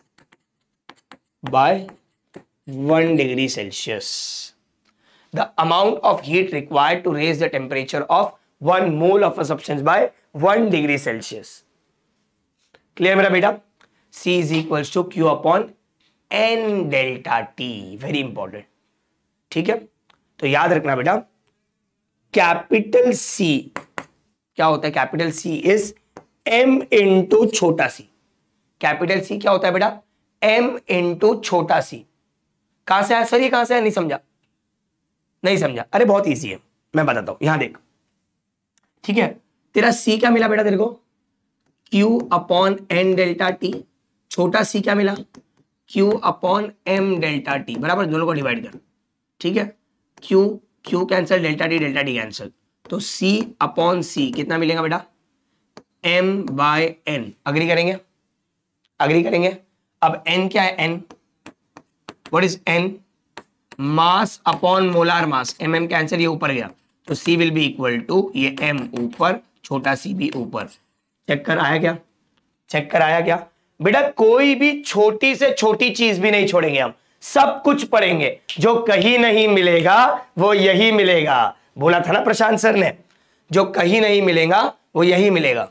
by one degree Celsius. The amount of heat required to raise the temperature of one mole of a substance by one degree Celsius. Clear मेरा बेटा? C is equals to Q upon N delta T. Very important. ठीक है, तो याद रखना बेटा, capital C क्या होता है? Capital C is M into छोटा सी। कैपिटल सी क्या होता है बेटा? एम इंटू छोटा सी। कहां से आया सर? ये कहां से आया? नहीं समझा? नहीं समझा? अरे बहुत इजी है, मैं बताता हूं, यहां देख। ठीक है, तेरा सी क्या मिला बेटा तेरे को? Q upon N delta T. छोटा सी क्या मिला? Q upon M delta T. बराबर, दोनों को डिवाइड कर। ठीक है, Q Q cancel, delta T delta T cancel, तो C अपॉन सी कितना मिलेगा बेटा? M by N. अग्री करेंगे? अग्री करेंगे। अब N क्या है? N, what is N? Mass upon molar mass. M M cancel, ये ऊपर गया, तो C will be equal to ये M ऊपर, छोटा c भी ऊपर। चेक कर आया क्या? चेक कर आया क्या बेटा? कोई भी छोटी से छोटी चीज भी नहीं छोड़ेंगे हम, सब कुछ पढ़ेंगे। जो कहीं नहीं मिलेगा वो यही मिलेगा। बोला था ना प्रशांत सर ने, जो कहीं नहीं मिलेगा वो यही मिलेगा।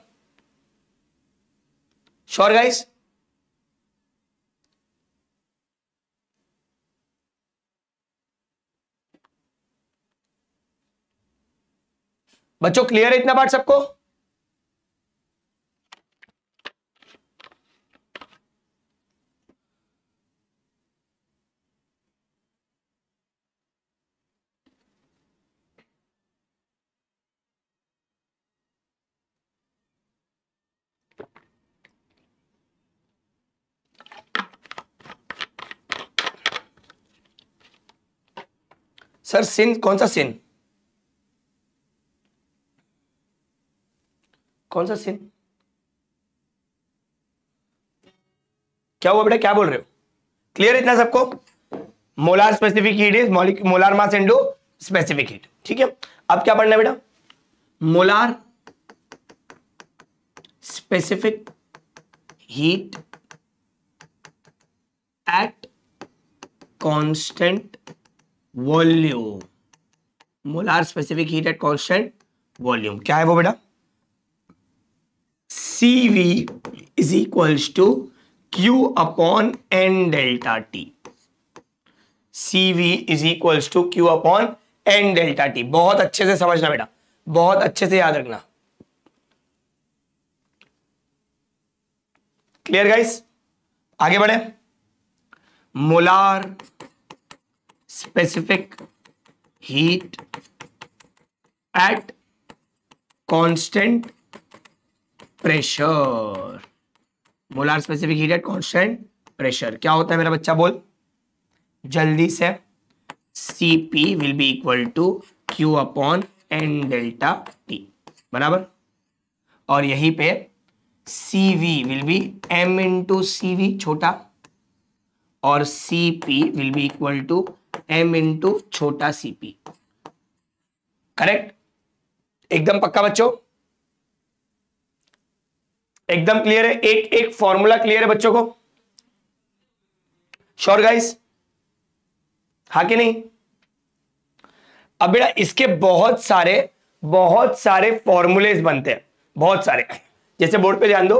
Sure guys? बच्चों क्लियर है इतना पार्ट सबको? सर सिन कौन सा सिन? कौन सा सिन? क्या हुआ बेटा? क्या बोल रहे हो? क्लियर इतना सबको? Molar specific heat is molar mass into specific heat. ठीक है, अब क्या पढ़ना है बेटा? Molar specific heat at constant volume. Molar specific heat at constant volume क्या है वो बेटा? C V is equals to Q upon N delta T. C V is equals to Q upon N delta T. बहुत अच्छे से समझना बेटा, बहुत अच्छे से याद रखना। Clear guys? आगे बढ़े। Molar specific heat at constant pressure. Molar specific heat at constant pressure क्या होता है मेरा बच्चा? बोल जल्दी से। Cp will be equal to Q upon N delta T. बराबर, और यहीं पे Cv will be m into C V छोटा, और Cp will be equal to m into छोटा Cp। करेक्ट? एकदम पक्का बच्चों? एकदम क्लियर है? एक एक फॉर्मूला क्लियर है बच्चों को? श्योर गाइस, हाँ कि नहीं? अब बेटा इसके बहुत सारे बहुत सारे फॉर्मूलेज बनते हैं, बहुत सारे। जैसे बोर्ड पे ध्यान दो,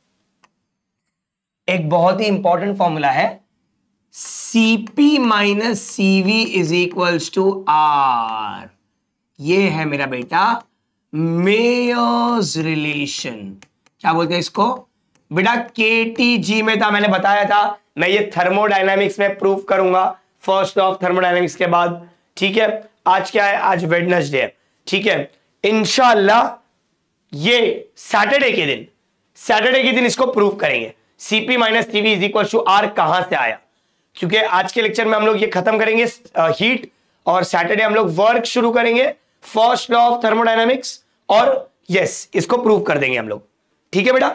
एक बहुत ही इंपॉर्टेंट फॉर्मूला है CP minus CV is equals to R. ये है मेरा बेटा मेयर्स रिलेशन। क्या बोलते हैं इसको बेटा? केटीजी में था, मैंने बताया था मैं ये थर्मोडायनामिक्स में प्रूव करूंगा फर्स्ट ऑफ थर्मोडायनामिक्स के बाद। ठीक है, आज क्या है? आज वेडनेसडे है। ठीक है, इंशाल्लाह ये सैटरडे के दिन सैटरडे के दिन इसको प्रूव करेंगे। CP minus CV is equal to R कहां से आया, क्योंकि आज के लेक्चर में हम लोग ये खत्म करेंगे हीट, और सैटरडे हम लोग वर्क शुरू करेंगे फर्स्ट लॉ ऑफ थर्मोडायनामिक्स, और यस इसको प्रूव कर देंगे हम लोग। ठीक है बेटा,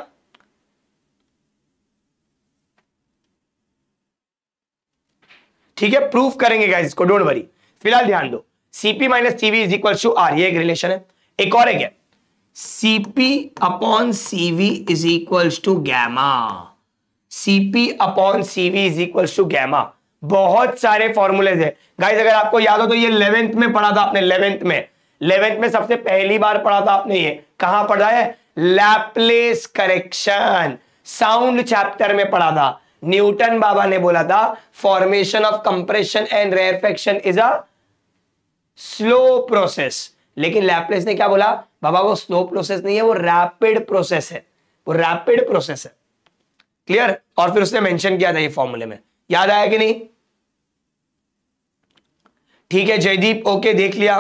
ठीक है, प्रूफ करेंगे गाइस इसको, डोंट वरी। फिलहाल ध्यान दो, CP minus CV is equal to R, ये एक रिलेशन है। एक और है, CP upon CV is equal to gamma. CP upon CV is equal to gamma. बहुत सारे फॉर्मूलेज है गाइस, अगर आपको याद हो तो ये इलेवेंथ में पढ़ा था आपने, इलेवेंथ में इलेवेंथ में सबसे पहली बार पढ़ा था आपने। ये कहां पढ़ा है? लैप्लेस करेक्शन, साउंड चैप्टर में पढ़ा था। न्यूटन बाबा ने बोला था formation of compression and rarefaction is a slow process, लेकिन लैप्लेस ने क्या बोला? बाबा वो स्लो प्रोसेस नहीं है, वो रैपिड प्रोसेस है, वो रैपिड प्रोसेस है। क्लियर? और फिर उसने मेंशन किया था ये फॉर्मूले में, याद आया कि नहीं? ठीक है जयदीप, ओके देख लिया,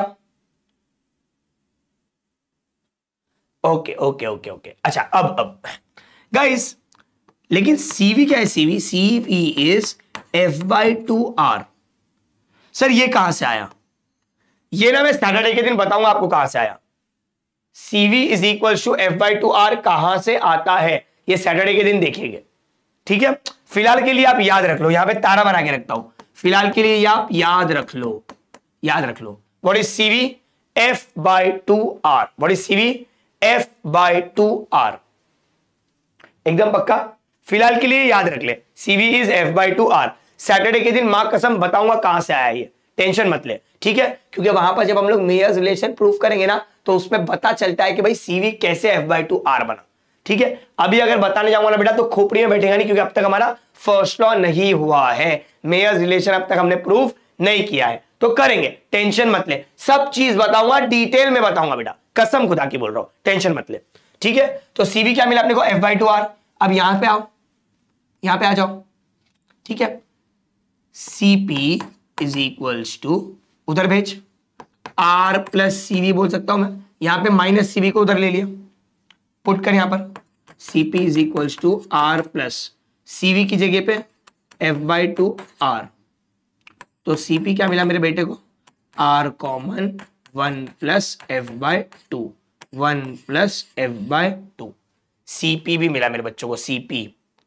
ओके ओके ओके ओके। अच्छा अब अब गाइस, लेकिन सीवी क्या है? CV CV is F by two R. Sir ये कहां से आया? ये ना मैं सैटरडे के दिन बताऊंगा आपको कहां से आया। CV is equal to F by two R कहां से आता है, ये सैटरडे के दिन देखेंगे। ठीक है, फिलहाल के लिए आप याद रख लो, यहां पे तारा बना के रखता हूं, फिलहाल के लिए आप याद रख लो, याद रख लो। What is CV? F by two R. What is CV? F by two R. एकदम पक्का? फिलहाल के लिए याद रख ले, CV is F by two R. Saturday के दिन मां कसम बताऊंगा कहां से आया ये, टेंशन मत ले। ठीक है, क्योंकि वहां पर जब हम लोग मेयर्स रिलेशन प्रूफ करेंगे ना, तो उसमें पता चलता है कि भाई सीवी कैसे एफ बाई टू आर बना। ठीक है, अभी अगर बताने जाऊंगा ना बेटा तो खोपड़ी में बैठेगा नहीं, क्योंकि अब तक हमारा फर्स्ट लॉ नहीं हुआ है, मेयर्स रिलेशन अब तक हमने प्रूफ नहीं किया है, तो करेंगे, टेंशन मत ले। सब चीज बताऊंगा, डिटेल में बताऊंगा बेटा, कसम खुदा की बोल रहा हूं, टेंशन मत ले। ठीक है, तो सीवी क्या मिला अपने को? F by two R. अब यहां पे आओ, यहां पे आ जाओ। ठीक है, सीपी इज इक्वल्स टू, उधर भेज, आर प्लस सीवी बोल सकता हूं मैं, यहां पे माइनस सीवी को उधर ले लिया, पुट कर यहां पर CP is equals to R plus CV की जगह पे एफ बाई टू आर। तो सीपी क्या मिला मेरे बेटे को? R common one plus F by two, one plus F by two. CP भी मिला मेरे बच्चों को, सीपी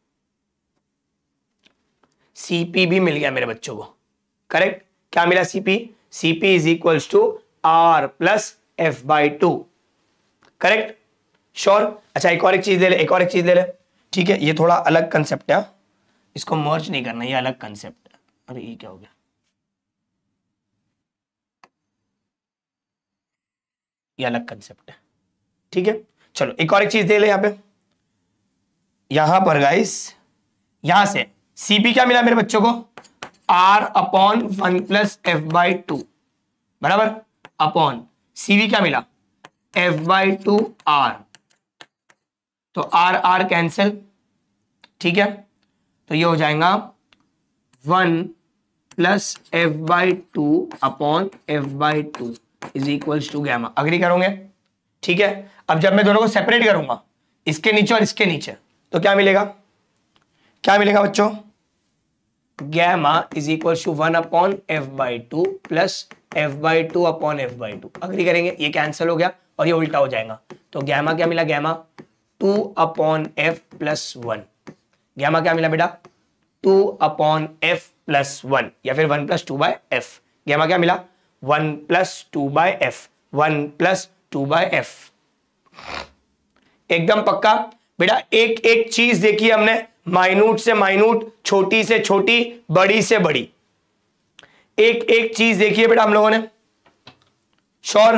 सीपी भी मिल गया मेरे बच्चों को। करेक्ट? क्या मिला? CP CP is equals to R plus F by two. Correct? Sure? अच्छा एक और एक चीज ले ले, एक और एक चीज ले ले। ठीक है, ये थोड़ा अलग कंसेप्ट है, इसको मर्ज नहीं करना, ये अलग कंसेप्ट है। अरे ये क्या हो गया? ये अलग कंसेप्ट है। ठीक है, चलो एक और एक चीज दे ले। यहां पे यहां पर गाइस, यहां से सीपी क्या मिला मेरे बच्चों को? R upon one plus F by two, बराबर, अपॉन सीवी क्या मिला? F by two R. तो आर आर कैंसिल। ठीक है, तो ये हो जाएगा one plus F by two upon F by two is equals to gamma. Agree करोगे? ठीक है, अब जब मैं दोनों को सेपरेट करूंगा, इसके नीचे और इसके नीचे, तो क्या मिलेगा? क्या मिलेगा बच्चों? Gamma is equal to one upon F by two plus F by two upon F by two. Agree करेंगे? ये कैंसिल हो गया और ये उल्टा हो जाएगा, तो गैमा क्या मिला? Gamma two upon F plus one. Gamma क्या मिला बेटा? Two upon F plus one, या फिर one plus two by F. Gamma क्या मिला? One plus two by F, one plus two by F. एकदम पक्का बेटा? एक एक चीज देखी हमने, माइन्यूट से माइन्यूट, छोटी से छोटी, बड़ी से बड़ी। एक एक चीज देखिए बेटा हम लोगों ने, श्योर,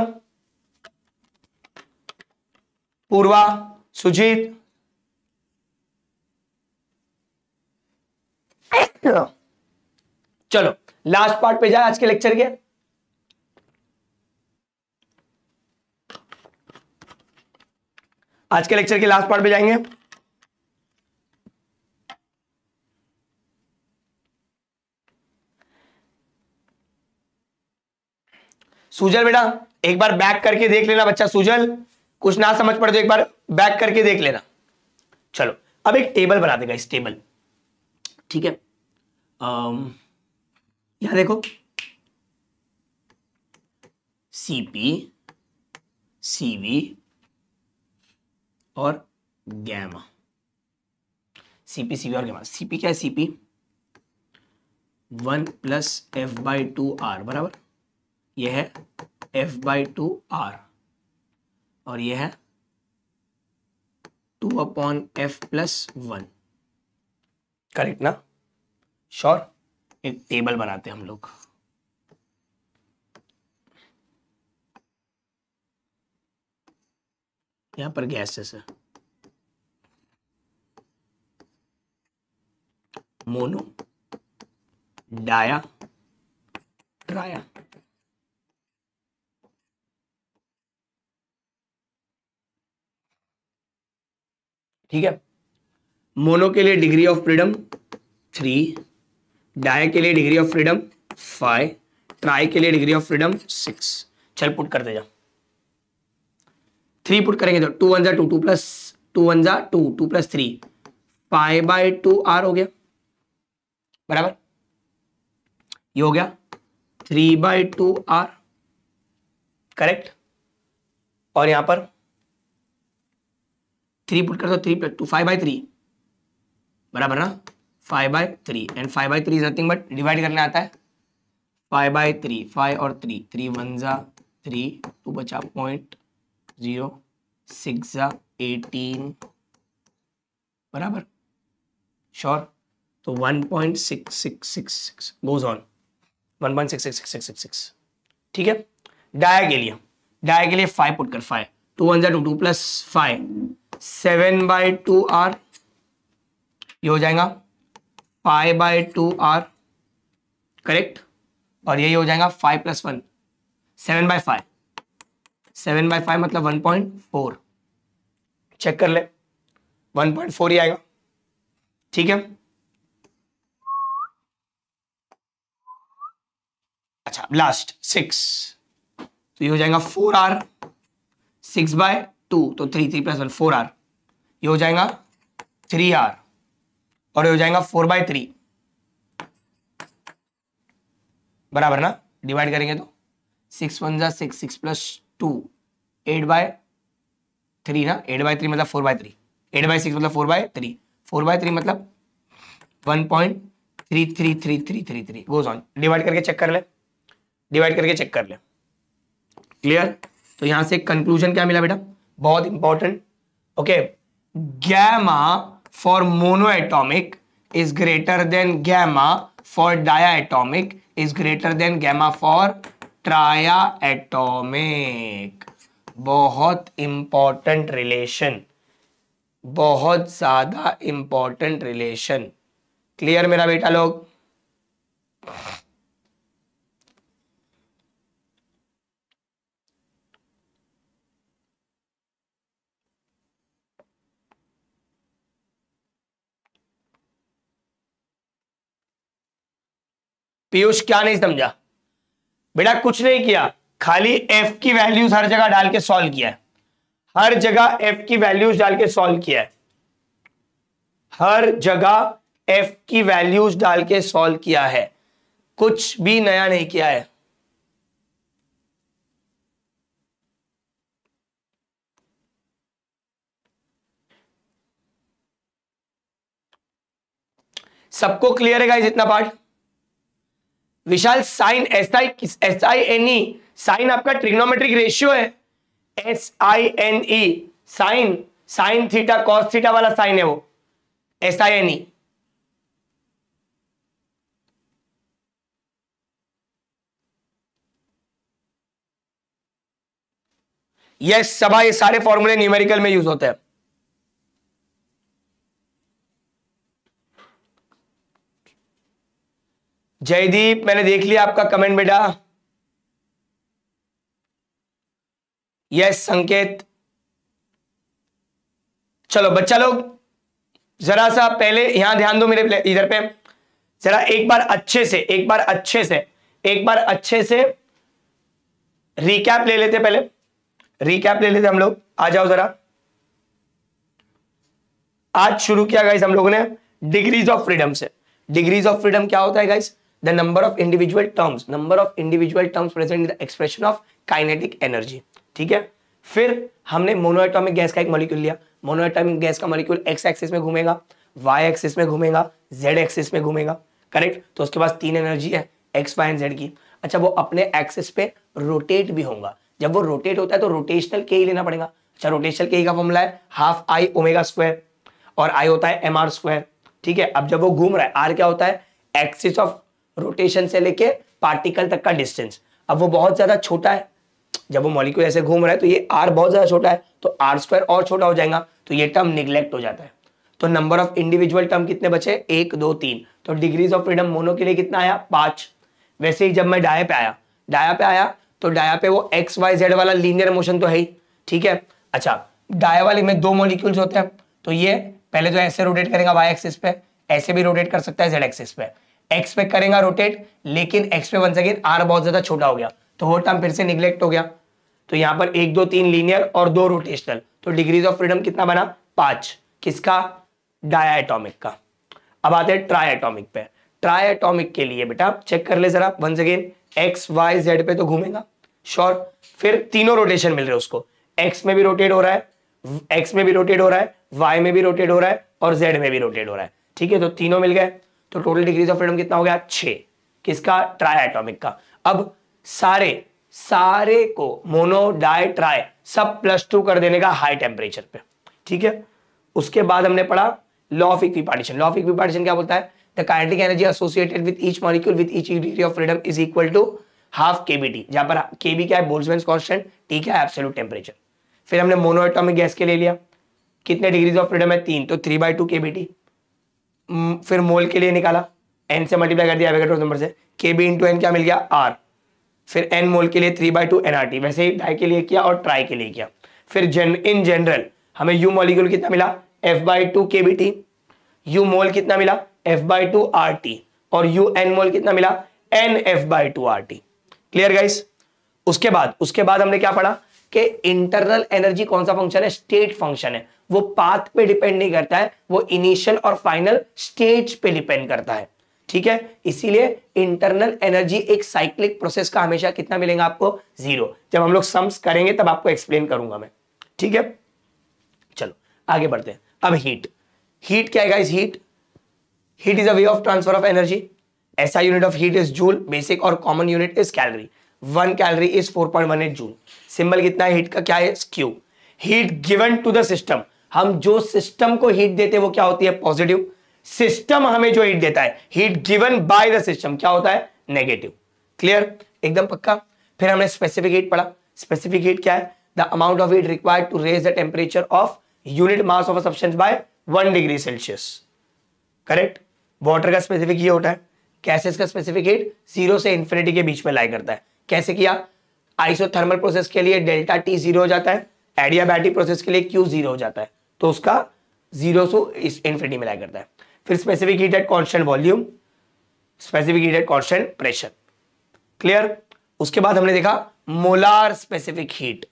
पूर्वा, सुजीत, चलो लास्ट पार्ट पे जाए आज के लेक्चर के। आज के लेक्चर के लास्ट पार्ट पे जाएंगे। सुजल बेटा एक बार बैक करके देख लेना बच्चा, सुजल कुछ ना समझ पड़े तो एक बार बैक करके देख लेना। चलो अब एक टेबल बना देगा, इस टेबल, ठीक है। यहां देखो, सीपी, सीवी और गैमा, सीपी, सीवी और गैमा। सीपी क्या है? CP one plus F by two R बराबर, यह है एफ बाई टू आर, और यह है two upon F plus one, correct ना? श्योर। एक टेबल बनाते हैं हम लोग। यहां पर गैसेस है, मोनो, डाया, ट्राया। ठीक है, मोनो के लिए degree of freedom three, di के लिए degree of freedom five, tri के लिए डिग्री ऑफ फ्रीडम सिक्स। चल पुट करते जा, थ्री पुट करेंगे तो टू वन जा two, two plus two one जा two, two plus three, five by two R हो गया बराबर, ये हो गया three by two R, correct. और यहां पर थ्री पुट कर दो, three plus two, five by three बराबर ना, five by three, and five by three is nothing but divide करने आता है, फाइव बाई थ्री, फाइव और थ्री, थ्री वन जा थ्री, टू बचा पॉइंट जीरो, सिक्स जा एटीन बराबर, श्योर। तो one point six six six six goes on, one point six six six six six, ठीक है। डाया के लिए, डाया के लिए फाइव पुट कर, फाइव, टू वन जा two, two plus five, seven by two R, ये हो जाएगा five by two R, correct. और यही हो जाएगा five plus one, seven by five, seven by five मतलब वन पॉइंट फोर, चेक कर ले, वन पॉइंट फोर ही आएगा, ठीक है। अच्छा लास्ट सिक्स, तो ये हो जाएगा four R, six by two तो three, three plus one four R, ये हो जाएगा थ्री आर, और ये हो जाएगा फोर बाय थ्री बराबर ना, डिवाइड करेंगे तो सिक्स वन जा six, six plus two eight by three ना, एट बाय थ्री मतलब four by three, eight by six मतलब four by three, four by three मतलब one point three three three three three three goes on, divide करके check कर ले, divide करके check कर ले, क्लियर। तो यहां से कंक्लूजन क्या मिला बेटा, बहुत important, okay, gamma for monoatomic is greater than gamma for diatomic is greater than gamma for triatomic. बहुत इंपॉर्टेंट रिलेशन, बहुत ज्यादा इंपॉर्टेंट रिलेशन, क्लियर मेरा बेटा लोग। पीयूष क्या नहीं समझा बेटा? कुछ नहीं किया, खाली एफ की वैल्यूज हर जगह डाल के सॉल्व किया है, हर जगह एफ की वैल्यूज डाल के सॉल्व किया है, हर जगह एफ की वैल्यूज डाल के सॉल्व किया है, कुछ भी नया नहीं किया है। सबको क्लियर है गाइस इतना part? Vishal sine S I S I N E, sine आपका ट्रिग्नोमेट्रिक रेशियो है, S I N E sine, sine theta cos theta वाला साइन है वो, S I N E, yes सभा, ये सारे फॉर्मूले न्यूमेरिकल में यूज होते हैं। जयदीप मैंने देख लिया आपका कमेंट बेटा। यस संकेत। चलो बच्चा लोग जरा सा पहले यहां ध्यान दो मेरे इधर पे, जरा एक बार अच्छे से एक बार अच्छे से एक बार अच्छे से रिकैप ले लेते, पहले रिकैप ले लेते हम लोग। आ जाओ जरा, आज शुरू किया गाइस हम लोगों ने डिग्रीज ऑफ फ्रीडम से। डिग्रीज ऑफ फ्रीडम क्या होता है guys? The number of individual terms, number of individual terms present in the expression of kinetic energy. ठीक है, फिर हमने मोनोएटॉमिक गैस का एक मॉलिक्यूल लिया। मोनोएटॉमिक गैस का मॉलिक्यूल एक्स एक्सिस में घूमेगा, वाई एक्सिस में घूमेगा, जेड एक्सिस में घूमेगा, करेक्ट। तो उसके पास तीन एनर्जी है, एक्स वाई एंड जेड की। अच्छा, वो अपने एक्सिस पे रोटेट भी होगा। जब वो रोटेट होता है तो रोटेशनल के ही लेना पड़ेगा। अच्छा, रोटेशनल के का फॉर्मूला है हाफ आई ओमेगा स्क्वायर, और आई होता है एम आर स्क्वायर। ठीक है, अब जब वो घूम रहा है, आर क्या होता है? एक्सिस ऑफ रोटेशन से लेके पार्टिकल तक का डिस्टेंस। अब वो बहुत ज्यादा छोटा है, जब वो मॉलिक्यूल ऐसे घूम रहा है तो ये आर बहुत ज्यादा छोटा है, तो आर स्क्वायर और छोटा हो जाएगा, तो ये टर्म निग्लेक्ट हो जाता है। तो नंबर ऑफ इंडिविजुअल टर्म कितने बचे? एक, दो, तीन। तो डिग्रीज ऑफ फ्रीडम मोनो के लिए कितना आया? पांच। वैसे ही जब मैं डाया पे आया डाया पे आया तो डाया पे वो एक्स वाई जेड वाला लीनियर मोशन तो है ही। ठीक है, अच्छा डाया वाले में दो मॉलिक्यूल्स होते हैं, तो ये पहले तो ऐसे रोटेट करेगा वाई एक्सिस पे, ऐसे भी रोटेट कर सकता है जेड एक्सिस पे। एक्स पे करेगा रोटेट, लेकिन एक्स पे वंस अगेन आर बहुत ज्यादा छोटा हो गया, तो वो टर्म फिर से निग्लेक्ट हो गया। तो यहां पर एक, दो, तीन लीनियर और दो रोटेशनल, तो डिग्रीज ऑफ फ्रीडम कितना बना? पांच। किसका? डाया एटॉमिक का। अब आते हैं ट्राई एटॉमिक पे। ट्राई एटॉमिक के लिए बेटा चेक कर ले जरा once again, X Y Z पे तो घूमेगा श्योर, फिर तीनों रोटेशन मिल रहे हैं उसको। एक्स में भी रोटेट हो रहा है, एक्स में भी रोटेट हो रहा है, वाई में भी रोटेट हो रहा है, और जेड में भी रोटेट हो रहा है। ठीक है, तो तीनों मिल गए, तो टोटल डिग्रीज ऑफ फ्रीडम कितना हो गया? छह। किसका? ट्राई एटॉमिक का। अब सारे सारे को मोनो डाई ट्राई सब प्लस टू कर देने का हाई टेम्परेचर पे। ठीक है, उसके बाद हमने पढ़ा law of equipartition. Law of equipartition क्या बोलता है? The kinetic energy associated with each molecule with each degree of freedom is equal to half KBT, जहां पर केबी क्या है? बोल्ट्जमैन कांस्टेंट, टी क्या है? Absolute temperature. फिर हमने मोनोएटॉमिक गैस के ले लिया, कितने डिग्रीज ऑफ फ्रीडम है? तीन, तो थ्री बाई टू केबीटी। फिर मोल के लिए निकाला, एन से मल्टीप्लाई कर दिया एवोगैड्रो नंबर से, केबी इंटू एन क्या मिल गया? आर। फिर एन मोल के लिए थ्री बाई टू एनआरटी, वैसे ही डाई के लिए किया और ट्राई के लिए किया। फिर जन इन जनरल हमें यू मॉलिक्यूल कितना मिला? F by two KBT. U mole कितना मिला? F by two R T. और यू एन मोल कितना मिला? N F by two R T. Clear guys? उसके बाद उसके बाद हमने क्या पढ़ा कि इंटरनल एनर्जी कौन सा फंक्शन है? स्टेट फंक्शन है। वो पाथ पे डिपेंड नहीं करता है, वो इनिशियल और फाइनल स्टेज पे डिपेंड करता है। ठीक है, इसीलिए इंटरनल एनर्जी एक साइक्लिक प्रोसेस का हमेशा कितना मिलेगा आपको? जीरो। जब हम लोग सम्स करेंगे तब आपको एक्सप्लेन करूंगा मैं। ठीक है, चलो आगे बढ़ते हैं। अब हीट। हीट क्या है guys? Heat heat is a way of transfer of energy. SI unit of heat is joule, basic और common unit is calorie. One calorie is four point one eight joule. Symbol कितना है heat का? क्या है? Q. Heat given to the system, हम जो system को heat देते हैं वो क्या होती है? पॉजिटिव। सिस्टम हमें जो हीट देता है, heat given by the system, क्या होता है? नेगेटिव। क्लियर? एकदम पक्का। फिर हमने स्पेसिफिक हीट पढ़ा। स्पेसिफिक हीट क्या है? The amount of heat required to raise the temperature of unit mass of a substance by one degree Celsius. Correct. Water का स्पेसिफिक ये होता है। गैसेस का स्पेसिफिक हीट जीरो से इंफिनिटी के बीच में लाई करता है। कैसे किया? आइसोथर्मल प्रोसेस के लिए डेल्टा टी जीरो हो जाता है, एडियाबैटिक प्रोसेस के लिए क्यू जीरो हो जाता है, तो उसका जीरो से इंफिनिटी में लाई करता है। फिर specific heat at constant volume, specific heat at constant pressure. Clear? उसके बाद हमने देखा molar specific heat.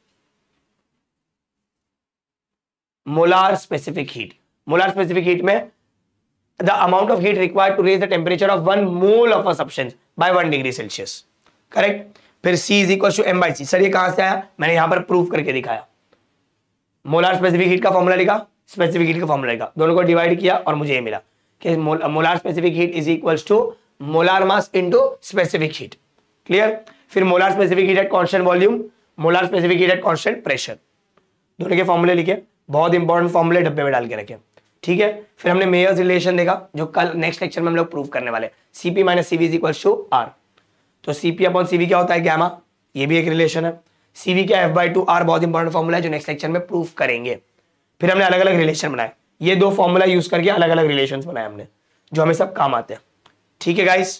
Molar specific heat molar specific heat में the amount of heat required to raise the temperature of one mole of a substance by one degree Celsius. Correct. फिर C is equal to M by C. Sir ये कहां से आया? मैंने यहां पर prove करके दिखाया। मोलार स्पेसिफिक हीट का फॉर्मूला लिखा, स्पेसिफिक हीट का फॉर्मूला लिखा, दोनों को डिवाइड किया और मुझे ये मिला कि molar specific heat is equals to molar mass into specific heat. Clear? फिर molar specific heat at constant volume, molar specific heat at constant pressure, दोनों के फॉर्मूले लिखे। बहुत इंपॉर्टेंट फॉर्मूले डब्बे में डाल के रखे। ठीक है, फिर हमने मेयर्स रिलेशन देखा जो कल नेक्स्ट लेक्चर में हम लोग प्रूव करने वाले, CP minus CV is equal to R. तो सीपी अपॉन सीवी क्या होता है, गैमा, ये भी एक रिलेशन है। सीवी क्या, एफ बाई टू आर, बहुत इंपॉर्टेंट फॉर्मूला है जो नेक्स्ट लेक्चर में प्रूव करेंगे। फिर हमने अलग अलग रिलेशन बनाए, ये दो फॉर्मूला यूज करके अलग अलग रिलेशन बनाए हमने जो हमें सब काम आते हैं। ठीक है गाइस,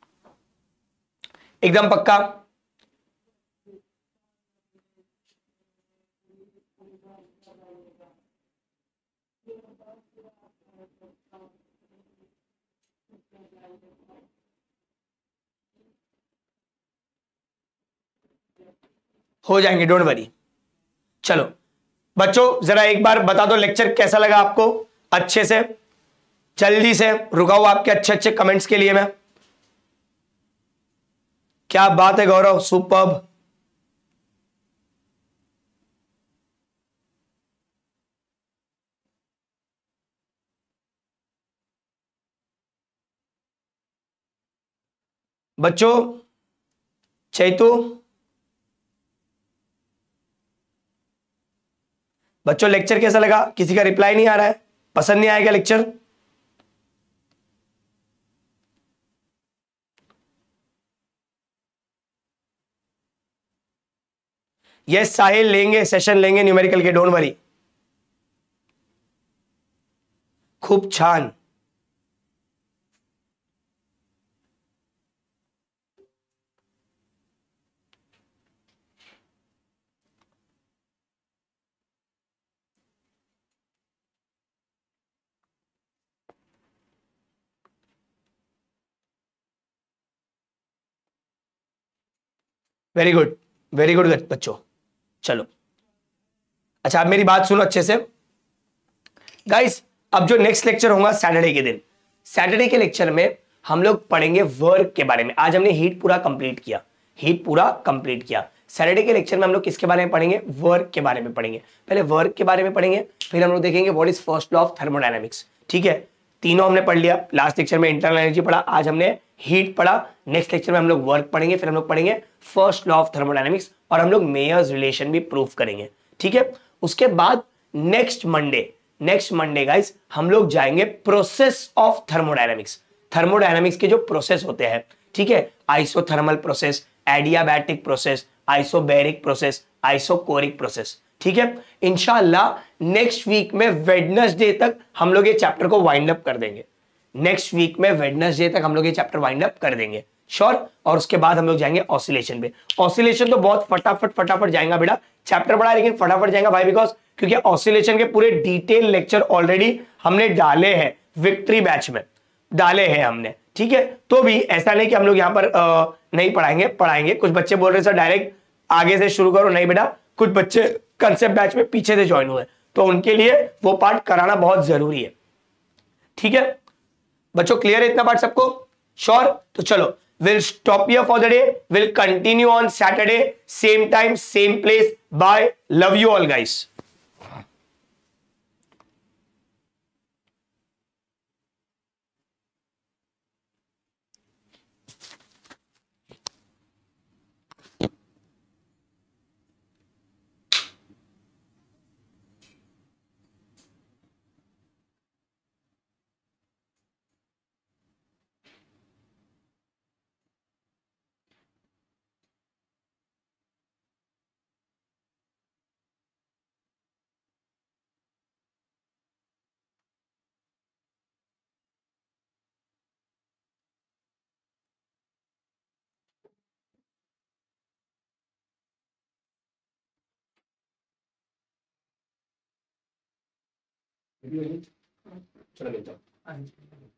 एकदम पक्का। हो जाएंगे, डोंट वरी। चलो बच्चों, जरा एक बार बता दो लेक्चर कैसा लगा आपको, अच्छे से, जल्दी से, रुका हूं आपके अच्छे अच्छे कमेंट्स के लिए मैं। क्या बात है गौरव, सुपर्ब। बच्चों, चैतू, बच्चों लेक्चर कैसा लगा, किसी का रिप्लाई नहीं आ रहा है, पसंद नहीं आएगा लेक्चर? यस साहिल, लेंगे सेशन लेंगे न्यूमेरिकल के, डोंट वरी। खूब छान। वेरी गुड, वेरी गुड बच्चों। चलो अच्छा, आप मेरी बात सुनो अच्छे से गाइस। अब जो नेक्स्ट लेक्चर होगा सैटरडे के दिन, सैटरडे के लेक्चर में हम लोग पढ़ेंगे वर्क के बारे में। आज हमने हीट पूरा कंप्लीट किया, हीट पूरा कंप्लीट किया। सैटरडे के लेक्चर में हम लोग किसके बारे में पढ़ेंगे, वर्क के बारे में पढ़ेंगे। पहले वर्क के बारे में पढ़ेंगे, फिर हम लोग देखेंगे what is first law of thermodynamics. ठीक है, तीनों हमने पढ़ लिया। लास्ट लेक्चर में इंटरनल एनर्जी पढ़ा, आज हमने हीट पढ़ा। नेक्स्ट लेक्चर में हम लोग वर्क पढ़ेंगे, फिर हम लोग पढ़ेंगे फर्स्ट लॉ ऑफ थर्मोडायनामिक्स और हम लोग मेयर्स रिलेशन भी प्रूव करेंगे। ठीक है, उसके बाद next Monday, next Monday guys हम लोग जाएंगे प्रोसेस ऑफ थर्मोडायनामिक्स। थर्मोडायनामिक्स के जो प्रोसेस होते हैं, ठीक है, isothermal process, adiabatic process, isobaric process, isochoric process. ठीक है, इंशाल्लाह नेक्स्ट वीक में वेडनेसडे तक हम लोग ये चैप्टर को वाइंड अप कर देंगे। नेक्स्ट वीक में वेडनेसडे तक हम लोग ये चैप्टर वाइंड अप कर देंगे, श्योर। और उसके बाद हम लोग जाएंगे ऑसिलेशन पे। ऑसिलेशन तो बहुत फटाफट फटाफट जाएगा बेटा, चैप्टर बड़ा लेकिन फटाफट जाएगा भाई, बिकॉज क्योंकि ऑसिलेशन के पूरे डिटेल लेक्चर ऑलरेडी हमने डाले हैं, विक्ट्री बैच में डाले हैं हमने। ठीक है, तो भी ऐसा नहीं कि हम लोग यहां पर आ, नहीं पढ़ाएंगे, पढ़ाएंगे। कुछ बच्चे बोल रहे सर डायरेक्ट आगे से शुरू करो, नहीं बेटा, कुछ बच्चे कंसेप्ट बैच में पीछे से ज्वाइन हुए, तो उनके लिए वो पार्ट कराना बहुत जरूरी है। ठीक है बच्चों, क्लियर है इतना पार्ट सबको, श्योर? तो चलो, we'll stop here for the day, we'll continue on Saturday, same time, same place. Bye, love you all guys. चलो मिलता हूँ।